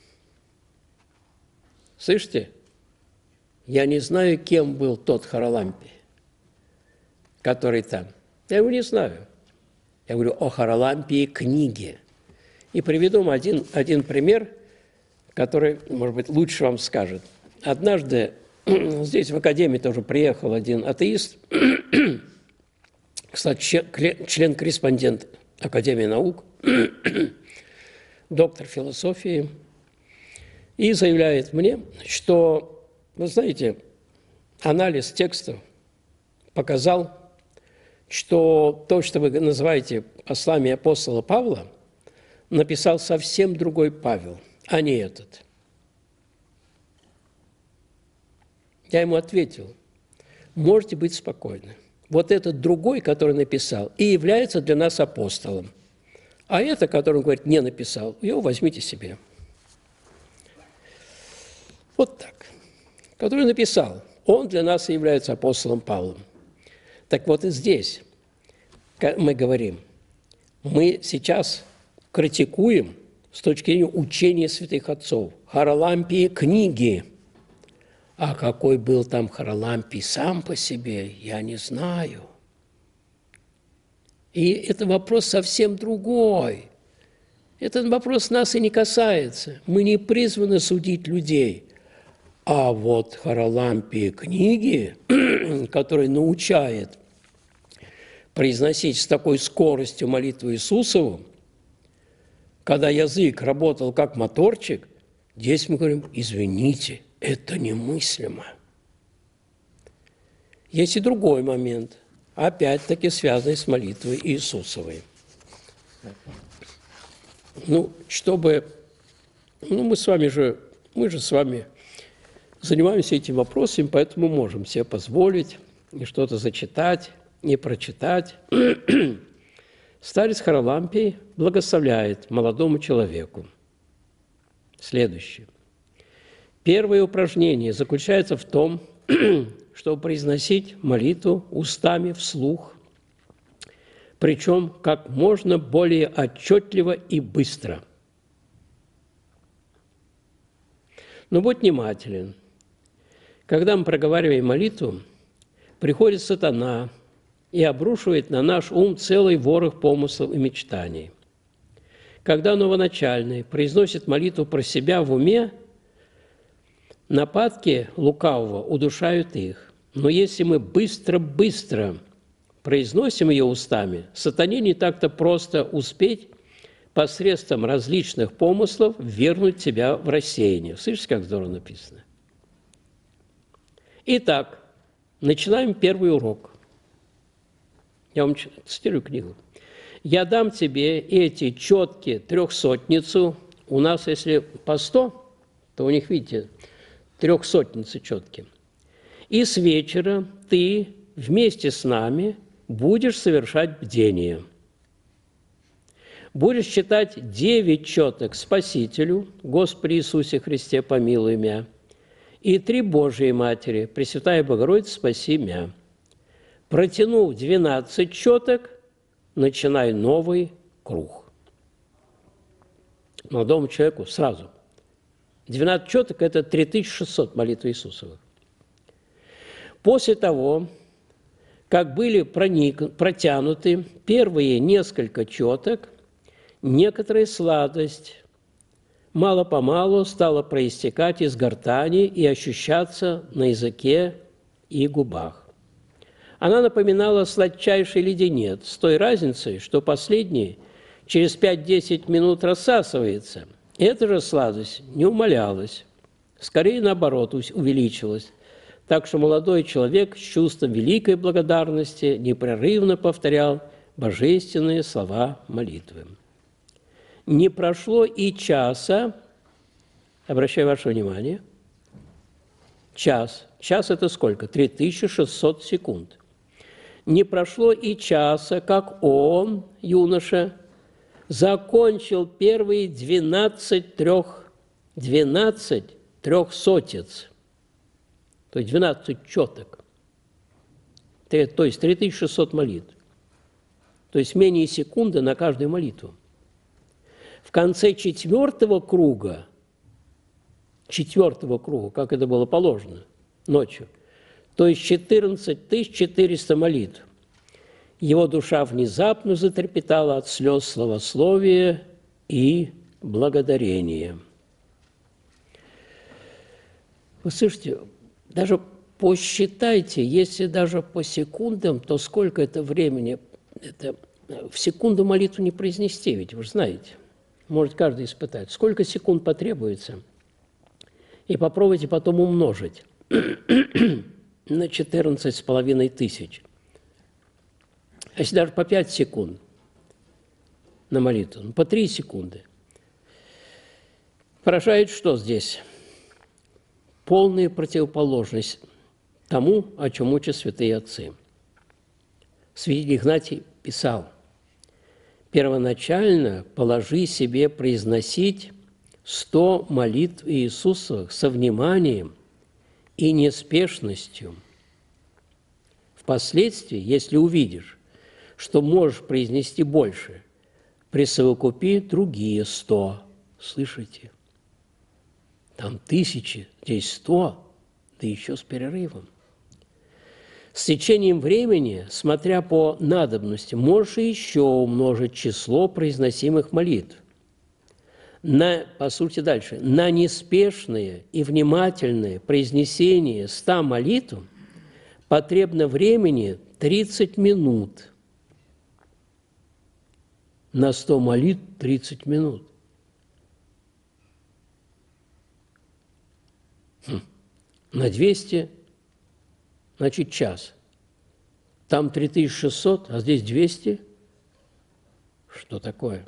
Слышите? Я не знаю, кем был тот Харалампий, который там. Я его не знаю. Я говорю о Харалампии книги. И приведу вам один, один пример, который, может быть, лучше вам скажет. Однажды здесь в академии тоже приехал один атеист, кстати, член-корреспондент Академии наук, доктор философии, и заявляет мне, что, вы знаете, анализ текстов показал, что то, что вы называете послами апостола Павла, написал совсем другой Павел, а не этот. Я ему ответил: можете быть спокойны. Вот этот другой, который написал, и является для нас апостолом. А это, который, он говорит, не написал, его возьмите себе. Вот так. Который написал, он для нас и является апостолом Павлом. Так вот и здесь мы говорим, мы сейчас критикуем с точки зрения учения святых отцов, Харалампии книги. А какой был там Харалампий сам по себе, я не знаю. И это вопрос совсем другой. Этот вопрос нас и не касается. Мы не призваны судить людей. А вот Харалампии книги, который научает произносить с такой скоростью молитву Иисусову, когда язык работал как моторчик, здесь мы говорим: извините, это немыслимо. Есть и другой момент, опять-таки связанный с молитвой Иисусовой. Ну, чтобы... Ну, мы с вами же... Мы же с вами занимаемся этими вопросами, поэтому можем себе позволить и что-то зачитать, и прочитать. Старец Харалампий благословляет молодому человеку. Следующее. Первое упражнение заключается в том, чтобы произносить молитву устами вслух, причем как можно более отчетливо и быстро. Но будь внимателен. Когда мы проговариваем молитву, приходит сатана и обрушивает на наш ум целый ворох помыслов и мечтаний. Когда новоначальный произносит молитву про себя в уме, нападки лукавого удушают их. Но если мы быстро-быстро произносим ее устами, сатане не так-то просто успеть посредством различных помыслов ввергнуть тебя в рассеяние. Слышите, как здорово написано? Итак, начинаем первый урок. Я вам цитирую книгу. «Я дам тебе эти четкие трехсотницу». У нас, если по сто, то у них, видите, трехсотницы четкие. «И с вечера ты вместе с нами будешь совершать бдение. Будешь читать девять четок Спасителю, Господи Иисусе Христе, помилуй мя, и три Божией Матери, Пресвятая Богородица, спаси мя. Протянув двенадцать четок, начинай новый круг». молодому человеку сразу. двенадцать четок – это три тысячи шестьсот молитв Иисусовых. После того, как были проник... протянуты первые несколько четок, некоторая сладость мало-помалу стала проистекать из гортани и ощущаться на языке и губах. Она напоминала сладчайший леденец, с той разницей, что последний через пять-десять минут рассасывается. Эта же сладость не умалялась, скорее наоборот увеличилась, так что молодой человек с чувством великой благодарности непрерывно повторял божественные слова молитвы. Не прошло и часа, обращаю ваше внимание, час. Час – это сколько? три тысячи шестьсот секунд. Не прошло и часа, как он, юноша, закончил первые двенадцать трех, двенадцать трехсотец, то есть двенадцать четок, то есть три тысячи шестьсот молитв, то есть менее секунды на каждую молитву. В конце четвертого круга, четвертого круга, как это было положено, ночью, то есть четырнадцать тысяч четыреста молитв, его душа внезапно затрепетала от слез славословия и благодарения. Вы слышите, даже посчитайте, если даже по секундам, то сколько это времени, это в секунду молитву не произнести, ведь вы же знаете, может каждый испытать, сколько секунд потребуется, и попробуйте потом умножить на четырнадцать с половиной тысяч. Если даже по пять секунд на молитву, ну, по три секунды. Поражает, что здесь? Полная противоположность тому, о чем учат святые отцы. Святитель Игнатий писал: первоначально положи себе произносить сто молитв Иисусовых со вниманием и неспешностью. Впоследствии, если увидишь, что можешь произнести больше, присовокупи другие сто. Слышите? Там тысячи, здесь сто, да еще с перерывом. С течением времени, смотря по надобности, можешь и еще умножить число произносимых молитв. На, по сути, дальше. На неспешное и внимательное произнесение ста молитв потребно времени тридцать минут. На сто молитв тридцать минут. Хм. На двести, значит, час. Там три тысячи шестьсот, а здесь двести. Что такое?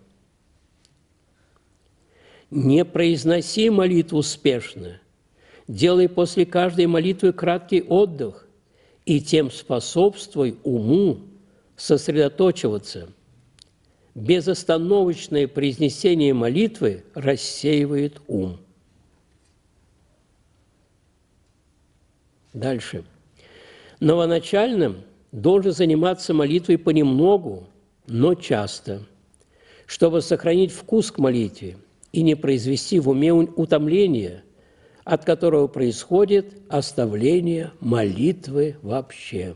Не произноси молитву спешно. Делай после каждой молитвы краткий отдых, и тем способствуй уму сосредоточиваться. Безостановочное произнесение молитвы рассеивает ум. Дальше. Новоначальным должен заниматься молитвой понемногу, но часто, чтобы сохранить вкус к молитве и не произвести в уме утомления, от которого происходит оставление молитвы вообще.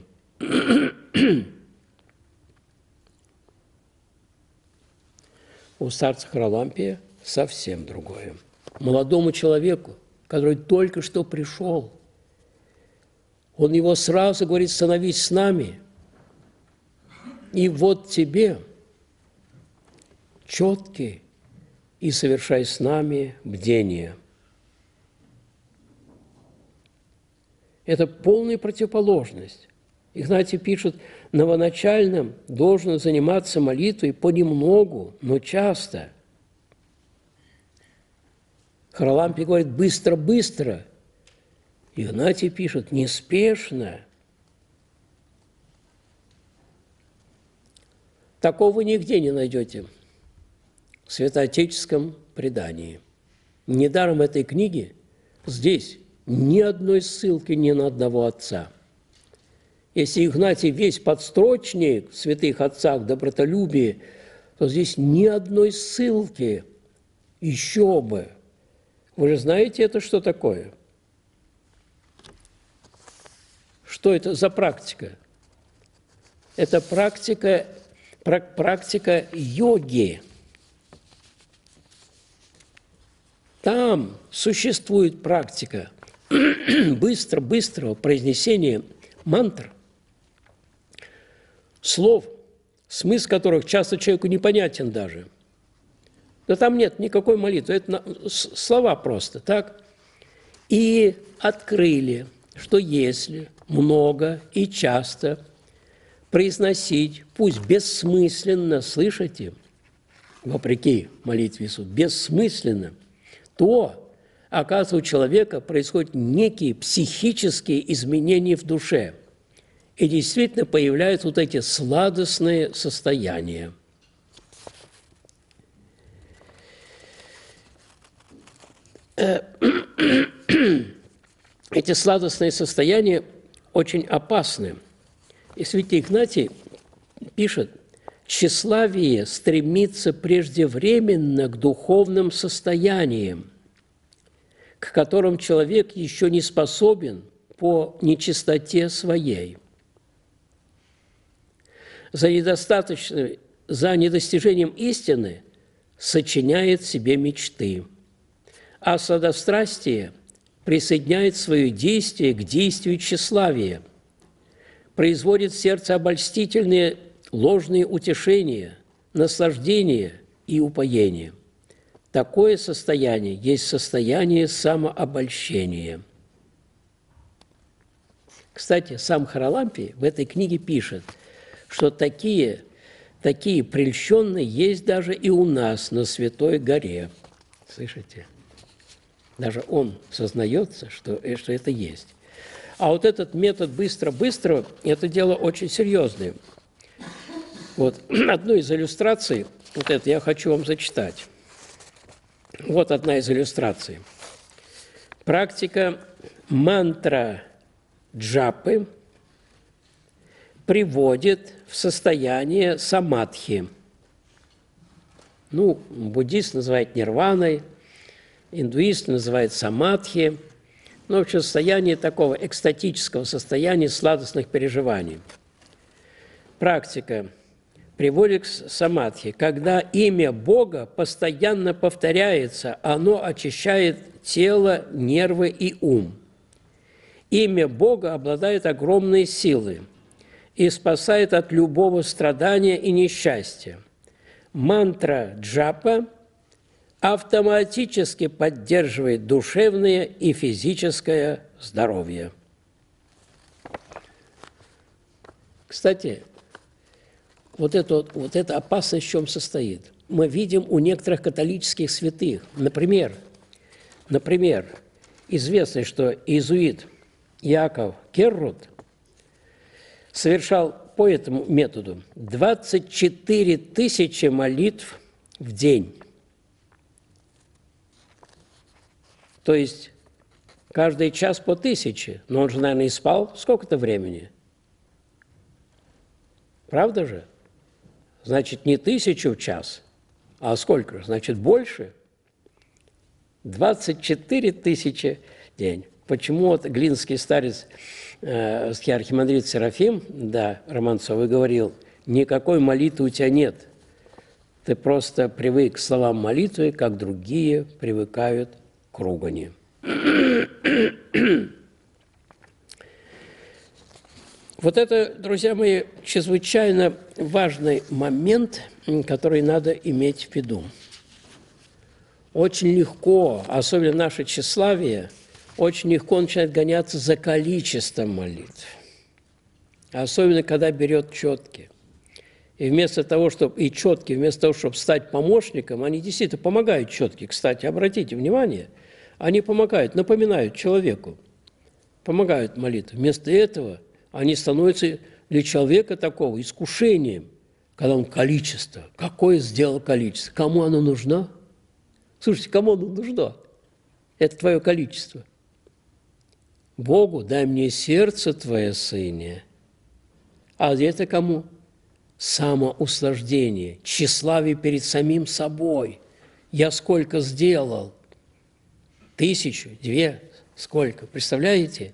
У старца Харалампия совсем другое. Молодому человеку, который только что пришел, он его сразу говорит: становись с нами, и вот тебе четкий, и совершай с нами бдение. Это полная противоположность. Игнатий пишет: новоначальным должен заниматься молитвой понемногу, но часто. Харалампий говорит: быстро-быстро. Игнатий пишет: неспешно. Такого вы нигде не найдете в святоотеческом предании. Недаром этой книги здесь ни одной ссылки ни на одного отца. Если Игнатий весь подстрочник в святых отцах добротолюбии, то здесь ни одной ссылки Еще бы! Вы же знаете, это что такое? Что это за практика? Это практика, практика йоги. Там существует практика быстро-быстрого произнесения мантр, слов, смысл которых часто человеку непонятен даже. Да там нет никакой молитвы, это слова просто, так? И открыли, что если много и часто произносить, пусть бессмысленно, слышите, вопреки молитве Иисуса, бессмысленно, то, оказывается, у человека происходят некие психические изменения в душе. И действительно появляются вот эти сладостные состояния. Эти сладостные состояния очень опасны. И святый Игнатий пишет: «Тщеславие стремится преждевременно к духовным состояниям, к которым человек еще не способен по нечистоте своей. За недостаточной, за недостижением истины сочиняет себе мечты, а сладострастие присоединяет свое действие к действию тщеславия, производит в сердце обольстительные ложные утешения, наслаждения и упоения. Такое состояние есть состояние самообольщения». Кстати, сам Харалампий в этой книге пишет, что такие, такие прельщенные есть даже и у нас на Святой горе. Слышите? Даже он сознается, что, что это есть. А вот этот метод быстро-быстро – это дело очень серьезное. Вот одну из иллюстраций, вот это я хочу вам зачитать. Вот одна из иллюстраций. Практика мантра джапы приводит в состояние самадхи. Ну, буддист называет нирваной, индуист называет самадхи. Ну, в общем, состояние такого экстатического состояния сладостных переживаний. Практика приводит к самадхи, когда имя Бога постоянно повторяется, оно очищает тело, нервы и ум. Имя Бога обладает огромной силой и спасает от любого страдания и несчастья. Мантра джапа автоматически поддерживает душевное и физическое здоровье. Кстати, вот эта, вот эта опасность в чем состоит? Мы видим у некоторых католических святых. Например, например, известно, что иезуит Яков Керрут совершал по этому методу двадцать четыре тысячи молитв в день. То есть каждый час по тысяче. Но он же, наверное, и спал сколько-то времени. Правда же? Значит, не тысячу в час, а сколько? Значит, больше. двадцать четыре тысячи в день. Почему вот глинский старец, э, архимандрит Серафим, да, Романцов, говорил, никакой молитвы у тебя нет. Ты просто привык к словам молитвы, как другие привыкают к ругани. Вот это, друзья мои, чрезвычайно важный момент, который надо иметь в виду. Очень легко, особенно наше тщеславие, очень легко начинает гоняться за количеством молитв. Особенно, когда берет четки. И вместо того, чтобы и четки, вместо того, чтобы стать помощником, они действительно помогают четки. Кстати, обратите внимание, они помогают, напоминают человеку, помогают молитве. Вместо этого они становятся для человека такого искушением, когда он количество. Какое сделал количество? Кому оно нужно? Слушайте, кому оно нужно? Это твое количество. Богу дай мне сердце твое, Сыне. А это кому? Самоуслаждение, тщеславие перед самим собой. Я сколько сделал? Тысячу, две, сколько? Представляете?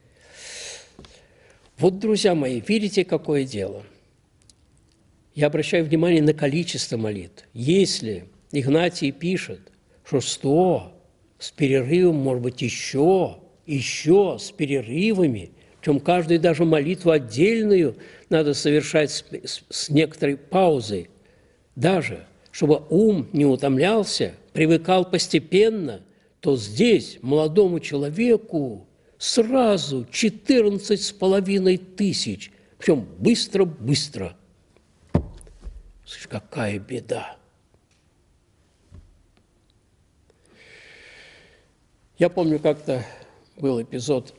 Вот, друзья мои, видите, какое дело? Я обращаю внимание на количество молитв. Если Игнатий пишет, что сто с перерывом, может быть, еще, еще с перерывами, причем каждую даже молитву отдельную надо совершать с, с, с некоторой паузой, даже, чтобы ум не утомлялся, привыкал постепенно, то здесь молодому человеку сразу четырнадцать с половиной тысяч, причем быстро-быстро. Слышь, какая беда! Я помню, как-то был эпизод,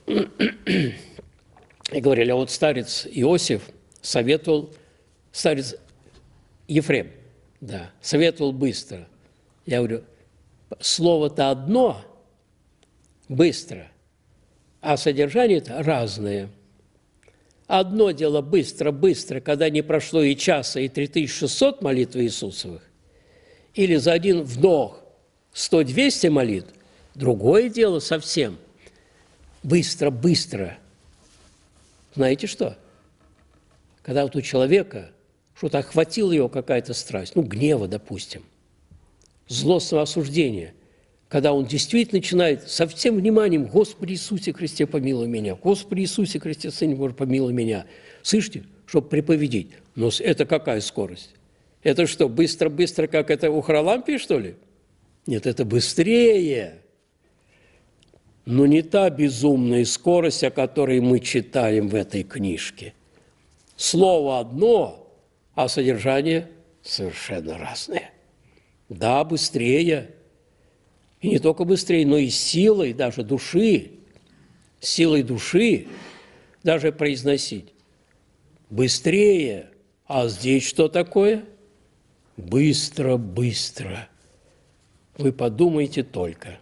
и говорили, а вот старец Иосиф советовал, старец Ефрем, да, советовал быстро. Я говорю, слово-то одно, быстро, а содержание-то разное. Одно дело быстро-быстро, когда не прошло и часа, и три тысячи шестьсот молитв Иисусовых, или за один вдох сто-двести молитв, другое дело совсем быстро-быстро. Знаете что? Когда вот у человека что-то охватило его какая-то страсть, ну, гнева, допустим, злостного осуждения, когда он действительно начинает со всем вниманием «Господи Иисусе Христе, помилуй меня! Господи Иисусе Христе, Сын Божий, помилуй меня!» Слышите, чтобы приповедить. Но это какая скорость? Это что, быстро-быстро, как это у Харалампии, что ли? Нет, это быстрее. Но не та безумная скорость, о которой мы читаем в этой книжке. Слово одно, а содержание совершенно разное. Да, быстрее. И не только быстрее, но и силой даже души, силой души даже произносить. Быстрее. А здесь что такое? Быстро, быстро. Вы подумайте только.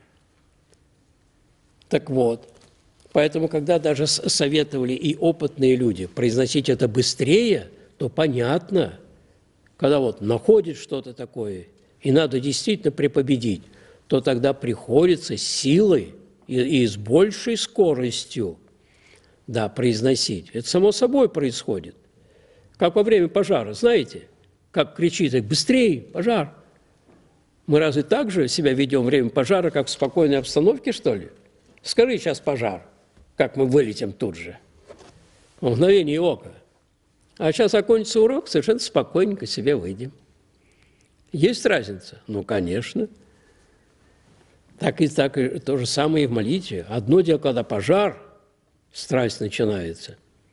Так вот, поэтому, когда даже советовали и опытные люди произносить это быстрее, то понятно, когда вот находит что-то такое, и надо действительно препобедить, то тогда приходится силой и, и с большей скоростью, да, произносить. Это само собой происходит. Как во время пожара, знаете, как кричит «быстрее, пожар!» Мы разве так же себя ведем во время пожара, как в спокойной обстановке, что ли? Скажи сейчас пожар, как мы вылетим тут же. В мгновение ока. А сейчас закончится урок, совершенно спокойненько себе выйдем. Есть разница? Ну, конечно. Так и так и то же самое и в молитве. Одно дело, когда пожар, страсть начинается.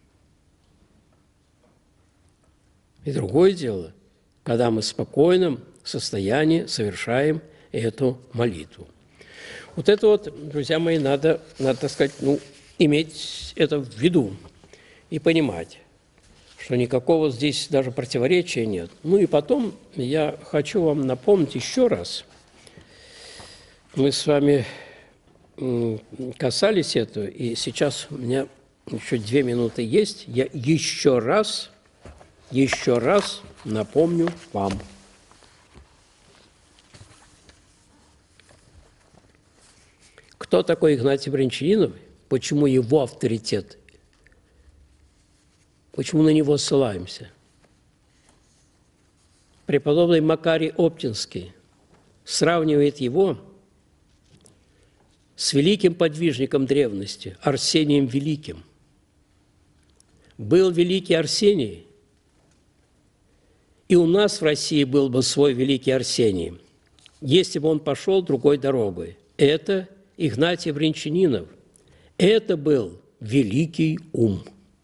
И другое дело, когда мы в спокойном состоянии совершаем эту молитву. Вот это вот, друзья мои, надо, надо, так сказать, ну, иметь это в виду и понимать, что никакого здесь даже противоречия нет. Ну и потом я хочу вам напомнить еще раз, мы с вами касались этого, и сейчас у меня еще две минуты есть, я еще раз, еще раз напомню вам. Кто такой Игнатий Брянчанинов? Почему его авторитет? Почему на него ссылаемся? Преподобный Макарий Оптинский сравнивает его с великим подвижником древности, Арсением Великим. Был великий Арсений, и у нас в России был бы свой великий Арсений, если бы он пошел другой дорогой. Это Игнатий Брянчанинов. Это был великий ум.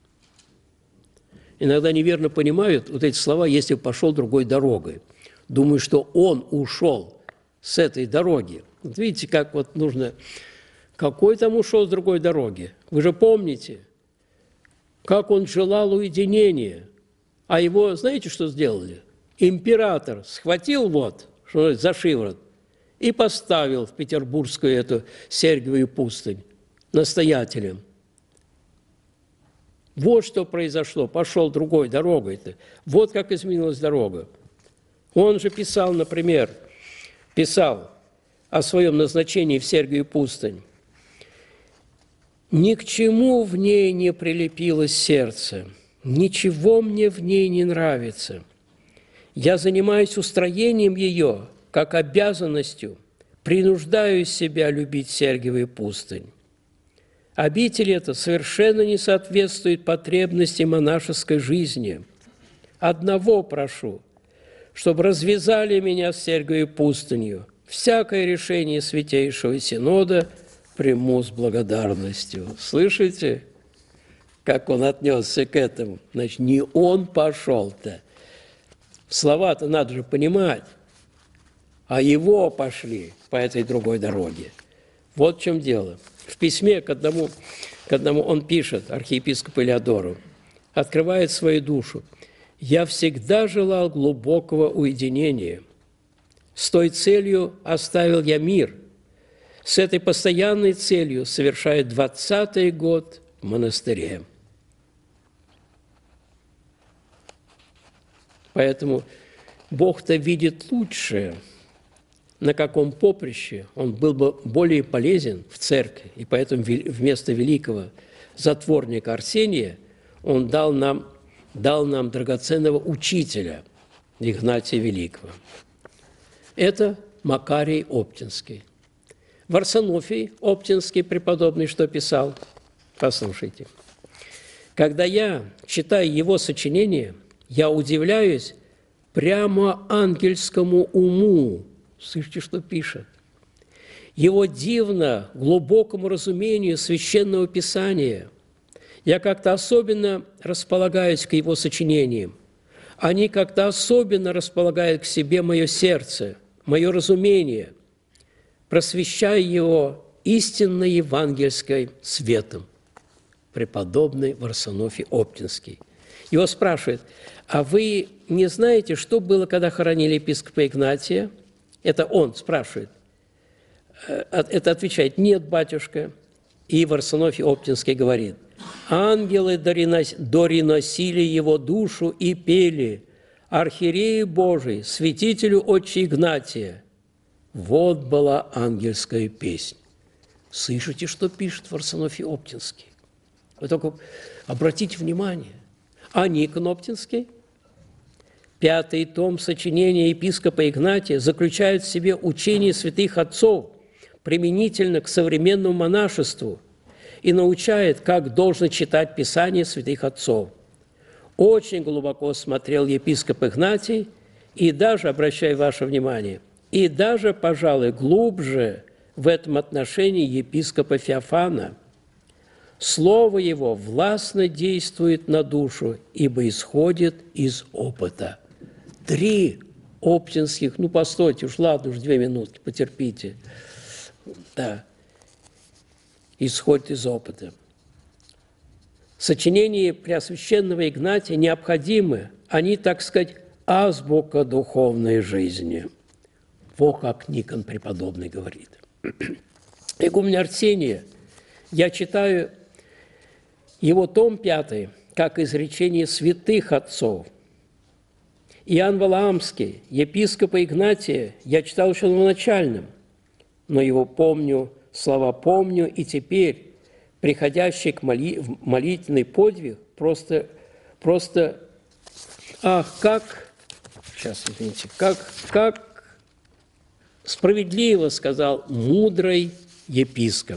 Иногда неверно понимают вот эти слова «если бы пошел другой дорогой». Думаю, что он ушел с этой дороги. Вот видите, как вот нужно... Какой там ушел с другой дороги? Вы же помните, как он желал уединения. А его, знаете, что сделали? Император схватил вот, что за шиворот, и поставил в петербургскую эту Сергиевую пустынь настоятелем. Вот что произошло. Пошел другой дорогой-то. Вот как изменилась дорога. Он же писал, например, писал о своем назначении в Сергию пустынь: «Ни к чему в ней не прилепилось сердце, ничего мне в ней не нравится. Я занимаюсь устроением ее, как обязанностью, принуждаю себя любить Сергиевую пустынь. Обитель эта совершенно не соответствует потребностям монашеской жизни. Одного прошу, чтобы развязали меня с Сергиевой пустынью. Всякое решение Святейшего Синода приму с благодарностью». Слышите, как он отнесся к этому? Значит, не он пошел-то. Слова-то надо же понимать, а его пошли по этой другой дороге. Вот в чем дело. В письме к одному, к одному он пишет, архиепископу Илеодору, открывает свою душу: «Я всегда желал глубокого уединения. С той целью оставил я мир. С этой постоянной целью совершаю двадцатый год в монастыре». Поэтому Бог-то видит лучшее, на каком поприще он был бы более полезен в церкви. И поэтому вместо великого затворника Арсения он дал нам, дал нам драгоценного учителя Игнатия Великого. Это Макарий Оптинский. Варсонофий Оптинский преподобный что писал? Послушайте. «Когда я читаю его сочинения, я удивляюсь прямо ангельскому уму». Слышите, что пишет? Его дивно глубокому разумению Священного Писания. Я как-то особенно располагаюсь к его сочинениям. Они как-то особенно располагают к себе мое сердце, мое разумение, просвещая его истинно евангельской светом. Преподобный Варсонофий Оптинский. Его спрашивают: а вы не знаете, что было, когда хоронили епископа Игнатия? Это он спрашивает. Это отвечает: нет, батюшка. И Варсонофий Оптинский говорит: ангелы дориносили его душу и пели: архиерею Божий, святителю отче Игнатия. Вот была ангельская песнь. Слышите, что пишет Варсонофий Оптинский? Вы только обратите внимание. А Никон Оптинский? Пятый том сочинения епископа Игнатия заключает в себе учение святых отцов применительно к современному монашеству и научает, как должно читать Писание святых отцов. Очень глубоко смотрел епископ Игнатий и даже, обращаю ваше внимание, и даже, пожалуй, глубже в этом отношении епископа Феофана. Слово его властно действует на душу, ибо исходит из опыта. Три оптинских, ну, постойте, уж ладно, уж две минутки, потерпите. Да, исходит из опыта. Сочинения Преосвященного Игнатия необходимы, они, так сказать, азбука духовной жизни. Во как Никон преподобный говорит. Игумен Арсения, я читаю его том пятый, как изречение святых отцов. Иоанн Валаамский, епископа Игнатия, я читал еще новоначальным, но его помню, слова помню, и теперь, приходящий к моли, в молитвенный подвиг, просто, просто, ах, как, сейчас, извините, как, как справедливо сказал мудрый епископ.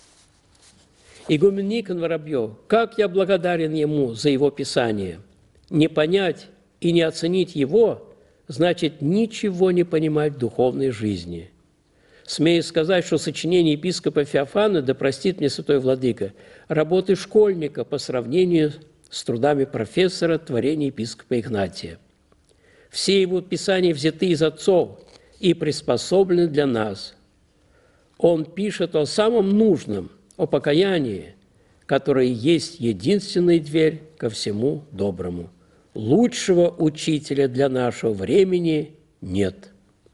Игумен Никон Воробьев, как я благодарен ему за его писание. Не понять и не оценить его, значит ничего не понимать в духовной жизни. Смею сказать, что сочинение епископа Феофана, да простит мне святой владыка, работы школьника по сравнению с трудами профессора творения епископа Игнатия. Все его писания взяты из отцов и приспособлены для нас. Он пишет о самом нужном, о покаянии, которое есть единственная дверь ко всему доброму. Лучшего учителя для нашего времени нет.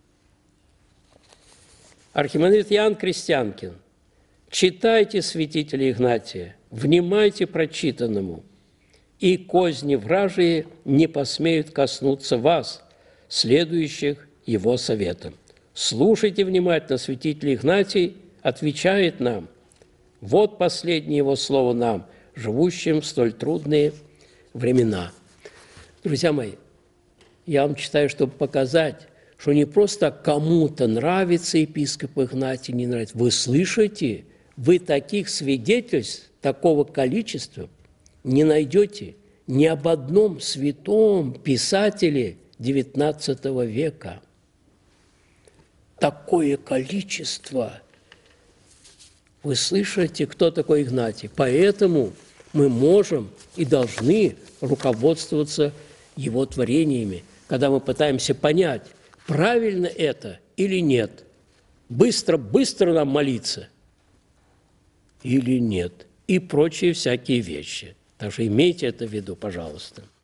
Архимандрит Иоанн Крестьянкин. Читайте святителя Игнатия, внимайте прочитанному, и козни вражие не посмеют коснуться вас, следующих его советам. Слушайте внимательно, святитель Игнатий отвечает нам. Вот последнее его слово нам, живущим в столь трудные времена. Друзья мои, я вам читаю, чтобы показать, что не просто кому-то нравится епископ Игнатий, не нравится. Вы слышите, вы таких свидетельств, такого количества не найдете ни об одном святом писателе девятнадцатого века. Такое количество. Вы слышите, кто такой Игнатий? Поэтому мы можем и должны руководствоваться его творениями, когда мы пытаемся понять, правильно это или нет. Быстро-быстро нам молиться или нет. И прочие всякие вещи. Так что имейте это в виду, пожалуйста.